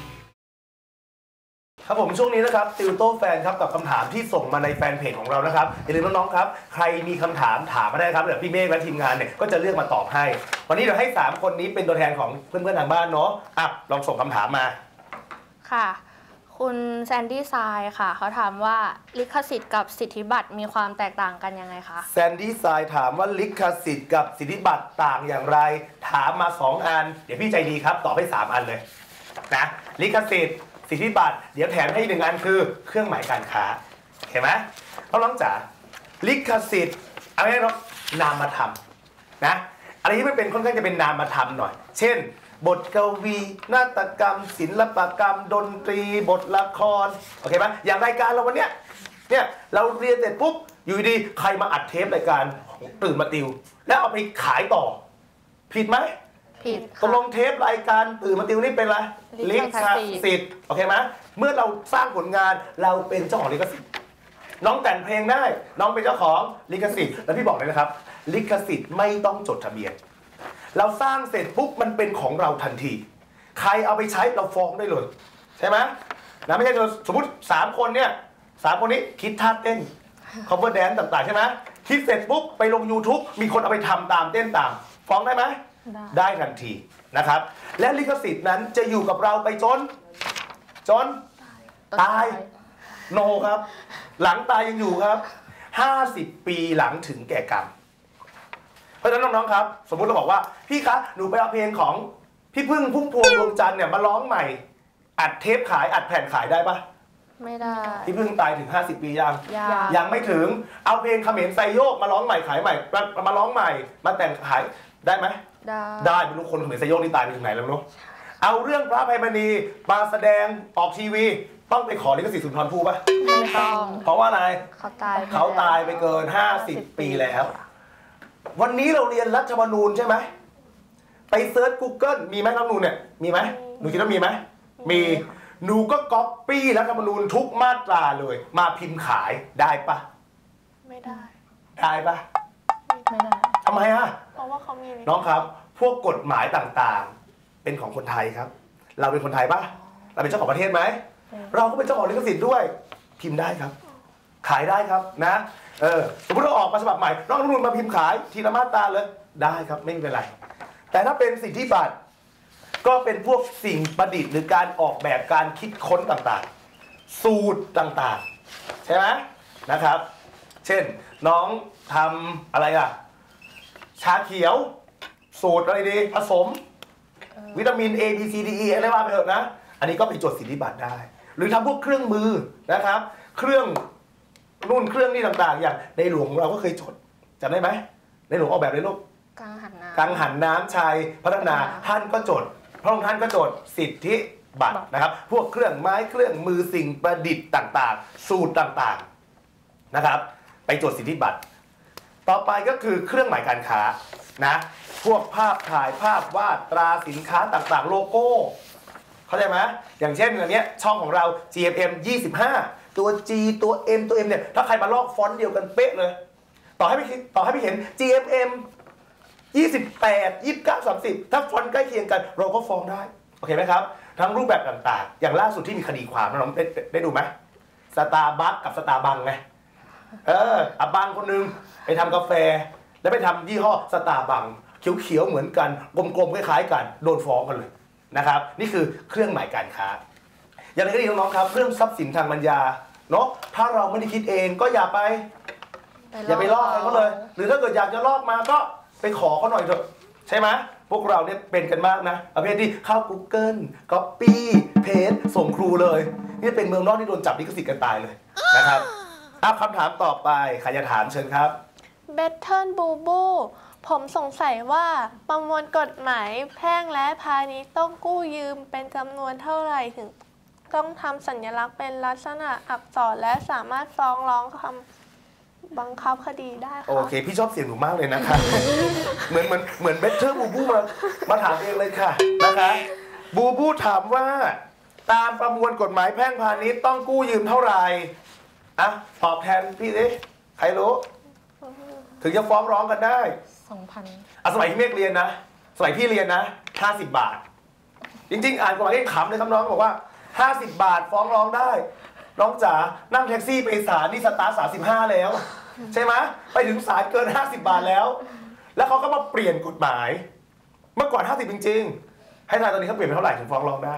S3: ครับผมช่วงนี้นะครับติวโต้แฟนครับกับคำถามที่ส่งมาในแฟนเพจของเรานะครับอย่าลืมน้องๆครับใครมีคำถามถามมาได้ครับเดี๋ยวพี่เมฆและทีมงานเนี่ยก็จะเลือกมาตอบให้วันนี้เดี๋ยวให้3คนนี้เป็นตัวแทนของเพื่อนๆทางบ้านเนาะลองส่งคำถามมา
S4: ค่ะคุณแซนดี้ทรายค่ะเขาถามว่าลิขสิทธิ์กับสิทธิบัตรมีความแตกต่างกันยังไงคะ
S3: แซนดี้ทรายถามว่าลิขสิทธิ์กับสิทธิบัตรต่างอย่างไรถามมา2อันเดี๋ยวพี่ใจดีครับตอบให้3อันเลยนะลิขสิทธิ์สิทธิบัตรเดี๋ยวแถมให้1อันคือเครื่องหมายการค้าเห็นไหมน้องจ๋าลิขสิทธิ์เอาง่ายๆนามธรรมนะอะไรที่มันเป็นค่อนข้างจะเป็นนามธรรมหน่อยเช่นบทกวีนาฏกรรมศิลปกรรมดนตรีบทละครโอเคไหมอย่างรายการเราวันเนี้ยเราเรียนเสร็จปุ๊บอยู่ดีใครมาอัดเทปรายการตื่นมาติวแล้วเอาไปขายต่อผิดไหม
S4: ผิด
S3: ตกลงเทปรายการตื่นมาติวนี่เป็นอะไรลิขสิทธิ์โอเคไหมเมื่อเราสร้างผลงานเราเป็นเจ้าของลิขสิทธิ์น้องแต่งเพลงได้น้องเป็นเจ้าของลิขสิทธิ์แล้วพี่บอกเลยนะครับลิขสิทธิ์ไม่ต้องจดทะเบียนเราสร้างเสร็จปุ๊บมันเป็นของเราทันทีใครเอาไปใช้เราฟ้องได้เลยใช่ไหมนะไม่ใช่สมมติ3คนเนี่ย3คนนี้คิดท่าเต้น cover dance ต่างๆใช่ไหมคิดเสร็จปุ๊บไปลง YouTube มีคนเอาไปทำตามเต้นตามฟ้องได้ไหมได้ทันทีนะครับและลิขสิทธิ์นั้นจะอยู่กับเราไปจนตายโนครับหลังตายยังอยู่ครับ50 ปีหลังถึงแก่กรรมเพราะฉะนั้นน้องๆครับสมมุติเราบอกว่าพี่คะหนูไปเอาเพลงของพี่พึ่งพุ่มพวงดวงจันทร์เนี่ยมาร้องใหม่อัดเทปขายอัดแผ่นขายได้ปะ
S4: ไม่ได้
S3: พี่พึ่งตายถึง50 ปียังไม่ถึงเอาเพลงเขมรไซโยกมาร้องใหม่ขายใหม่มาร้องใหม่มาแต่งขายได้ไหมได้ไม่รู้คนเขมรไซโยกนี่ตายไปถึงไหนแล้วไม่รู้เอาเรื่องพระอภัยมณีมาแสดงออกทีวีต้องไปขอลิขสิทธิ์สุนทรภู่ปะ
S4: ไม่ต้อง
S3: เพราะว่าอะไร
S4: เขา
S3: ตายไปเกิน50 ปีแล้ววันนี้เราเรียนรัฐธรรมนูญใช่ไหมไปเซิร์ช Google มีไหมรัฐธรรมนูญเนี่ยมีไหมหนูคิดว่ามีไหมมีหนูก็ก๊อปปี้รัฐธรรมนูญทุกมาตราเลยมาพิมพ์ขายได้ปะ
S5: ไม่ได้
S3: ปะ
S6: ไม่ได้
S3: ทำไมอ่ะ
S5: เพราะว่าเขามี
S3: น้องครับพวกกฎหมายต่างๆเป็นของคนไทยครับเราเป็นคนไทยปะเราเป็นเจ้าของประเทศไหมเราก็เป็นเจ้าของลิขสิทธิ์ด้วยพิมพ์ได้ครับขายได้ครับนะสมมติเราออกมาฉบับใหม่น้องรัฐธรรมนูญมาพิมพ์ขายทีละมาตราเลยได้ครับไม่เป็นไรแต่ถ้าเป็นสิทธิบัตรก็เป็นพวกสิ่งประดิษฐ์หรือการออกแบบการคิดค้นต่างๆสูตรต่างๆใช่ไหมนะครับเช่นน้องทำอะไรชาเขียวสูตรอะไรดีผสมวิตามิน A B C D E อะไรว่าไปเถอะนะอันนี้ก็ไปจดสิทธิบัตรได้หรือทำพวกเครื่องมือนะครับเครื่องนู่นเครื่องนี่ต่างๆอย่างในหลวงของเราก็เคยจดจำได้ไหมในหลวงออกแบบเลยลูก
S4: กัง
S3: หันน้ำชัยพัฒนาท่านก็จดพระองค์ท่านก็จดสิทธิบัตรนะครับพวกเครื่องไม้เครื่องมือสิ่งประดิษฐ์ต่างๆสูตรต่างๆนะครับไปจดสิทธิบัตรต่อไปก็คือเครื่องหมายการค้านะพวกภาพถ่ายภาพวาดตราสินค้าต่างๆโลโก้เข้าใจไหมอย่างเช่นอันนี้ช่องของเรา GMM 25ตัว G ตัว M ตัว M เนี่ยถ้าใครมาลอกฟอนต์เดียวกันเป๊ะเลยต่อให้พี่เห็น GMM 28 29 30ถ้าฟอนต์ใกล้เคียงกันเราก็ฟ้องได้โอเคไหมครับทั้งรูปแบบต่างๆอย่างล่าสุดที่มีคดีความน้องได้ดูไหมสตาร์บัคกับสตาร์บังไงบังคนนึงไปทำกาแฟแล้วไปทำยี่ห้อสตาร์บังเขียวๆเหมือนกันกลมๆคล้ายๆกันโดนฟ้องกันเลยนะครับนี่คือเครื่องหมายการค้าอย่างไรก็ดีน้องๆครับเรื่องทรัพย์สินทางปัญญาเนาะถ้าเราไม่ได้คิดเองก็อย่าไปลอกใครเขาเลยหรือถ้าเกิดอยากจะลอกมาก็ไปขอเขาหน่อยเถอะใช่ไหมพวกเราเนี่ยเป็นกันมากนะประเภทที่เข้า Google Copy Paste ส่งครูเลยนี่เป็นเมืองนอกที่โดนจับลิขสิทธิ์กันตายเลยนะครับคำถามต่อไปใครจะถามเชิญครับ
S5: เบทเทิลบูบูผมสงสัยว่าประมวลกฎหมายแพ่งและพาณิชย์ต้องกู้ยืมเป็นจำนวนเท่าไหร่ถึงต้องทำสัญลักษณ์เป็นลักษณะอักษรและสามารถฟ้องร้องคำบังคับคดีได้ค่ะ
S3: โอเคพี่ชอบเสียงหนูมากเลยนะคะเหมือนเบทเทิลบูบูมาถามเองเลยค่ะนะคะบูบูถามว่าตามประมวลกฎหมายแพ่งพาณิชย์ต้องกู้ยืมเท่าไหร่ตอบแทนพี่สิใครรู้ถึงจะฟ้องร้องกันได้
S6: 2,000
S3: สมัยที่เมฆเรียนนะสมัยพี่เรียนนะ50 บาทจริงๆอ่านกฎหมายให้ขำเลยครับน้องบอกว่า50 บาทฟ้องร้องได้น้องจ๋านั่งแท็กซี่ไปศาลนี่สตาร์ท35แล้วใช่ไหมไปถึงศาลเกิน50 บาทแล้วเขาก็มาเปลี่ยนกฎหมายเมื่อก่อน50จริงๆให้ทายตอนนี้เขาเปลี่ยนเป็นเท่าไหร่ถึงฟ้องร้องได้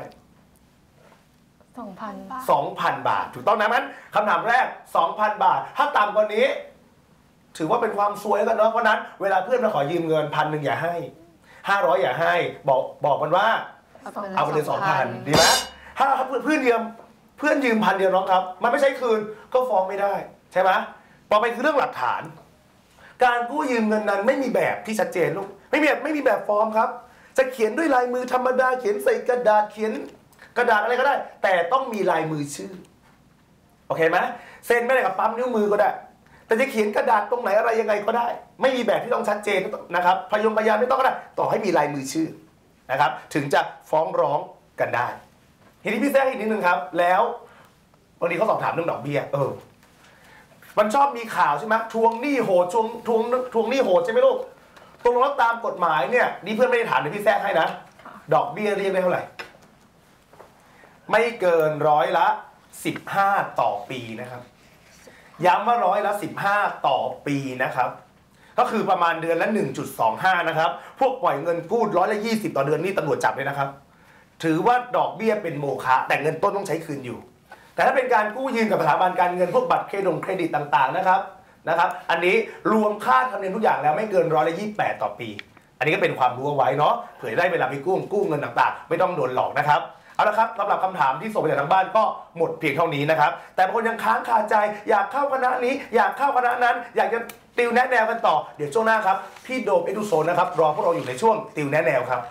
S3: 2,000 บาทถูกต้องนะมันคำถามแรก 2,000 บาทถ้าต่ำกว่านี้ถือว่าเป็นความซวยแล้วกันเนาะเพราะนั้นเวลาเพื่อนมาขอยืมเงิน1,000อย่าให้500อย่าให้บอกมันว่าเอาไปเลย 2,000 ดีไหมถ้าเพื่อนยืม1,000เดียวน้องครับมันไม่ใช่คืนก็ฟ้องไม่ได้ใช่ไหมต่อไปคือเรื่องหลักฐาน การกู้ยืมเงินนั้นไม่มีแบบที่ชัดเจนลูกไม่มีแบบฟอร์มครับจะเขียนด้วยลายมือธรรมดาเขียนใส่กระดาษเขียนกระดาษอะไรก็ได้แต่ต้องมีลายมือชื่อโอเคไหมเซ็นไม่ได้กับปั๊มนิ้วมือก็ได้แต่จะเขียนกระดาษตรงไหนอะไรยังไงก็ได้ไม่มีแบบที่ต้องชัดเจนนะครับพยานไม่ต้องก็ได้ต่อให้มีลายมือชื่อนะครับถึงจะฟ้องร้องกันได้ทีนี้พี่แซกอีกนิดนึงครับแล้ววันนี้เขาสอบถามเรื่องดอกเบี้ยมันชอบมีข่าวใช่ไหมทวงหนี้โหดทวงหนี้โหดใช่ไหมลูกตรงนั้นตามกฎหมายเนี่ยนี่เพื่อนไม่ได้ถามเดี๋ยวพี่แซกให้นะดอกเบี้ยเรียกได้เท่าไหร่ไม่เกิน15%ต่อปีนะครับย้ำว่า15%ต่อปีนะครับก็คือประมาณเดือนละ 1.25 นะครับพวกปล่อยเงินกู้120%ต่อเดือนนี่ตำรวจจับเลยนะครับถือว่าดอกเบี้ยเป็นโมฆะแต่เงินต้นต้องใช้คืนอยู่แต่ถ้าเป็นการกู้ยืมกับสถาบันการเงินพวกบัตรเครดิตต่างๆนะครับอันนี้รวมค่าธรรมเนียมทุกอย่างแล้วไม่เกิน128%ต่อปีอันนี้ก็เป็นความรู้เอาไว้เนาะเผื่อได้เวลาไปกู้เงินต่างๆไม่ต้องโดนหลอกนะครับเอาละครับสำหรับคำถามที่ส่งมาจากทางบ้านก็หมดเพียงเท่านี้นะครับแต่บางคนยังค้างคาใจอยากเข้าคณะนี้อยากเข้าคณะนั้นอยากจะติวแนะแนวกันต่อเดี๋ยวช่วงหน้าครับพี่โดมเอดูโซนนะครับรอพวกเราอยู่ในช่วงติวแนะแนวครับ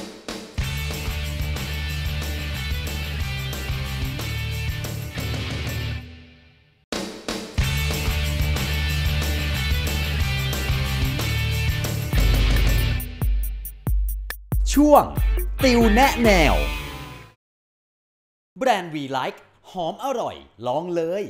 S2: ช่วงติวแนะแนวแบรนด์วีไลค์หอมอร่อยลองเลย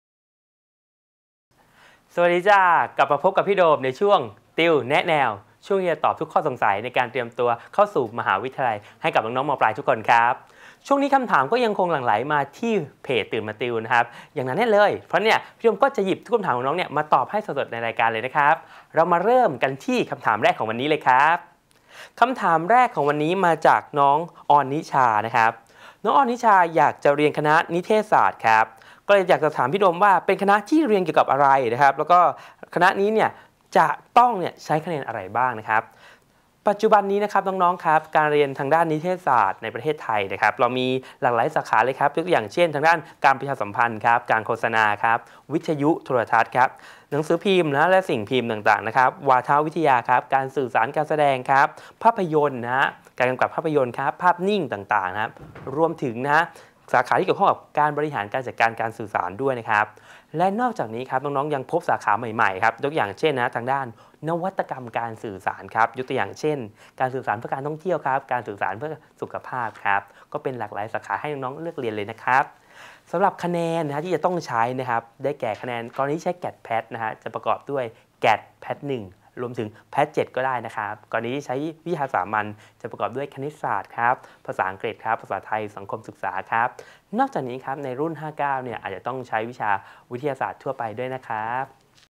S7: สวัสดีจ้ากลับมาพบกับพี่โดมในช่วงติวแนะแนวช่วงที่จะตอบทุกข้อสงสัยในการเตรียมตัวเข้าสู่มหาวิทยาลัยให้กับน้องๆม.ปลายทุกคนครับช่วงนี้คำถามก็ยังคงหลั่งไหลมาที่เพจตื่นมาติวนะครับอย่างนั้นเลยเพราะเนี่ยพี่โดมก็จะหยิบทุกคำถามของน้องเนี่ยมาตอบให้สดๆในรายการเลยนะครับเรามาเริ่มกันที่คำถามแรกของวันนี้เลยครับคำถามแรกของวันนี้มาจากน้องออนนิชานะครับน้องออนนิชาอยากจะเรียนคณะนิเทศศาสตร์ครับก็เลยอยากจะถามพี่โดมว่าเป็นคณะที่เรียนเกี่ยวกับอะไรนะครับแล้วก็คณะนี้เนี่ยจะต้องใช้คะแนนอะไรบ้างนะครับปัจจุบันนี้นะครับน้องๆครับการเรียนทางด้านนิเทศศาสตร์ในประเทศไทยนะครับเรามีหลากหลายสาขาเลยครับยกตัวอย่างเช่นทางด้านการประชาสัมพันธ์ครับการโฆษณาครับวิทยุโทรทัศน์ครับหนังสือพิมพ์และสิ่งพิมพ์ต่างๆนะครับวาทวิทยาครับการสื่อสารการแสดงครับภาพยนตร์นะการกำกับภาพยนตร์ครับภาพนิ่งต่างๆนะครับรวมถึงสาขาที่เกี่ยวข้องกับการบริหารการจัดการการสื่อสารด้วยนะครับและนอกจากนี้ครับน้องๆยังพบสาขาใหม่ๆครับยกอย่างเช่นทางด้านนวัตกรรมการสื่อสารครับยกตัวอย่างเช่นการสื่อสารเพื่อการท่องเที่ยวครับการสื่อสารเพื่อสุขภาพครับก็เป็นหลากหลายสาขาให้น้องๆเลือกเรียนเลยนะครับสำหรับคะแนนที่จะต้องใช้นะครับได้แก่คะแนนกรณีใช้แกดแพทจะประกอบด้วยแกดแพท1รวมถึงแพท7ก็ได้นะครับกรณีที่ใช้วิชาสามัญจะประกอบด้วยคณิตศาสตร์ครับภาษาอังกฤษครับภาษาไทยสังคมศึกษาครับนอกจากนี้ครับในรุ่น59เนี่ยอาจจะต้องใช้วิชาวิทยาศาสตร์ทั่วไปด้วยนะครับ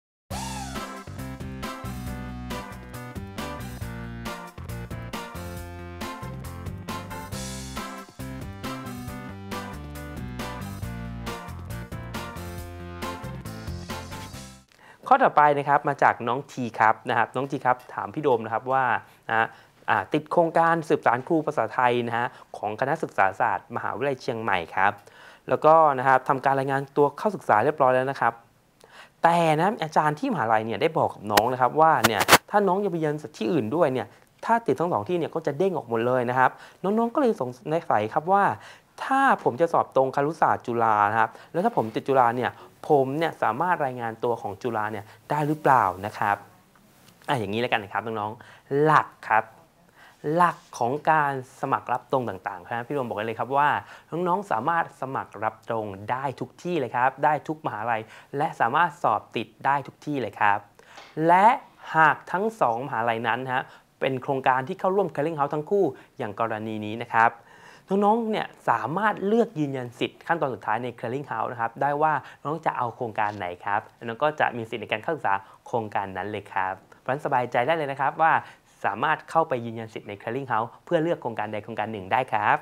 S7: ข้อต่อไปนะครับมาจากน้องทีครับน้องทีครับถามพี่โดมนะครับว่าติดโครงการสืบสานครูภาษาไทยของคณะศึกษาศาสตร์มหาวิทยาลัยเชียงใหม่ครับแล้วก็ทำการรายงานตัวเข้าศึกษาเรียบร้อยแล้วนะครับแต่อาจารย์ที่มหาลัยเนี่ยได้บอกกับน้องนะครับว่าถ้าน้องจะไปเรียนที่อื่นด้วยถ้าติดทั้ง2ที่ก็จะเด้งออกหมดเลยนะครับน้องๆก็เลยสงสัยครับว่าถ้าผมจะสอบตรงครุศาสตร์จุฬานะครับแล้วถ้าผมติดจุฬาผมสามารถรายงานตัวของจุฬาได้หรือเปล่านะครับอย่างนี้แล้วกันนะครับน้องๆหลักครับหลักของการสมัครรับตรงต่างๆครับพี่โดมบอกเลยครับว่าน้องๆสามารถสมัครรับตรงได้ทุกที่เลยครับได้ทุกมหาลัยและสามารถสอบติดได้ทุกที่เลยครับและหากทั้ง2มหาลัยนั้นเป็นโครงการที่เข้าร่วม Caring House ทั้งคู่อย่างกรณีนี้นะครับน้องๆเนี่ยสามารถเลือกยืนยันสิทธิ์ขั้นตอนสุดท้ายใน Clearing House นะครับได้ว่าน้องจะเอาโครงการไหนครับน้องก็จะมีสิทธิ์ในการเข้าศึกษาโครงการนั้นเลยครับเพราะฉะนั้นสบายใจได้เลยนะครับว่าสามารถเข้าไปยืนยันสิทธิ์ใน Clearing House เพื่อเลือกโครงการใดโครงการหนึ่งได้ครับ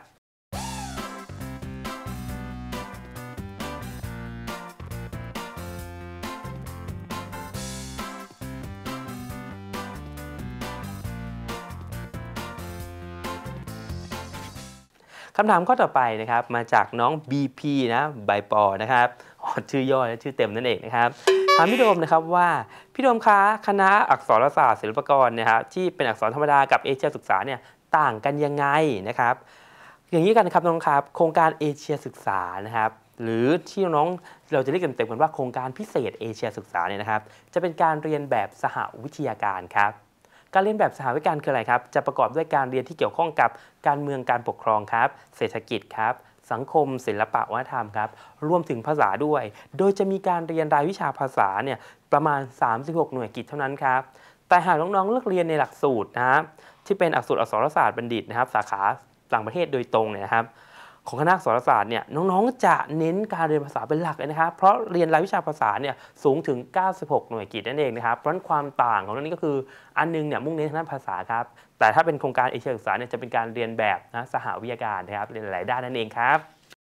S7: คำถามข้อต่อไปนะครับมาจากน้อง BP นะใบปอนะครับชื่อย่อและชื่อเต็มนั่นเองนะครับถามพี่โดมนะครับว่าพี่โดมคะคณะอักษรศาสตร์ศิลปากรนะครับที่เป็นอักษรธรรมดากับเอเชียศึกษาเนี่ยต่างกันยังไงนะครับอย่างนี้กันนะครับน้องครับโครงการเอเชียศึกษานะครับหรือที่น้องเราจะเรียกเต็มๆกันว่าโครงการพิเศษเอเชียศึกษาเนี่ยนะครับจะเป็นการเรียนแบบสหวิทยาการครับการเรียนแบบสหวิทยาการคืออะไรครับจะประกอบด้วยการเรียนที่เกี่ยวข้องกับการเมืองการปกครองครับเศรษฐกิจครับสังคมศิลปะวัฒนธรรมครับรวมถึงภาษาด้วยโดยจะมีการเรียนรายวิชาภาษาเนี่ยประมาณ36หน่วยกิตเท่านั้นครับแต่หากน้องๆเลือกเรียนในหลักสูตรนะครับที่เป็นอักษรศาสตร์บัณฑิตนะครับสาขาต่างประเทศโดยตรงเนี่ยนะครับของคณะอักษรศาสตร์เนี่ยน้องๆจะเน้นการเรียนภาษาเป็นหลักเลยนะครับเพราะเรียนรายวิชาภาษาเนี่ยสูงถึง96หน่วยกิตนั่นเองนะครับเพราะฉะนั้นความต่างของเรื่องนี้ก็คืออันนึงเนี่ยมุ่งเน้นทางด้านภาษาครับแต่ถ้าเป็นโครงการเอเชียศึกษาเนี่ยจะเป็นการเรียนแบบนะสหวิทยาการนะครับเรียนหลายด้านนั่นเองครับ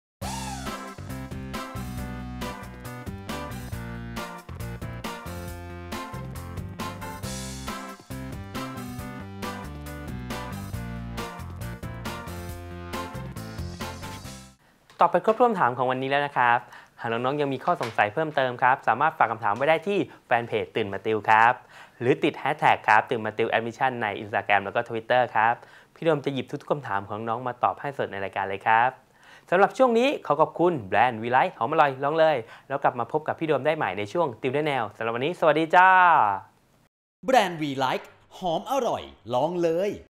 S7: ตอบไปครบถ้วนถามของวันนี้แล้วนะครับหากน้องๆยังมีข้อสงสัยเพิ่มเติมครับสามารถฝากคำถามไว้ได้ที่แฟนเพจตื่นมาติวครับหรือติดแฮชแท็กครับตื่นมาติวแอดมิชชั่นใน Instagram แล้วก็ Twitter ครับพี่โดมจะหยิบทุกๆคำถามของน้องมาตอบให้สดในรายการเลยครับสำหรับช่วงนี้ขอบคุณแบรนด์วีไลท์หอมอร่อยลองเลยแล้วกลับมาพบกับพี่โดมได้ใหม่ในช่วงติวได้แนวสำหรับวันนี้สวัสดีจ้า
S2: แบรนด์วีไลท์หอมอร่อยลองเลย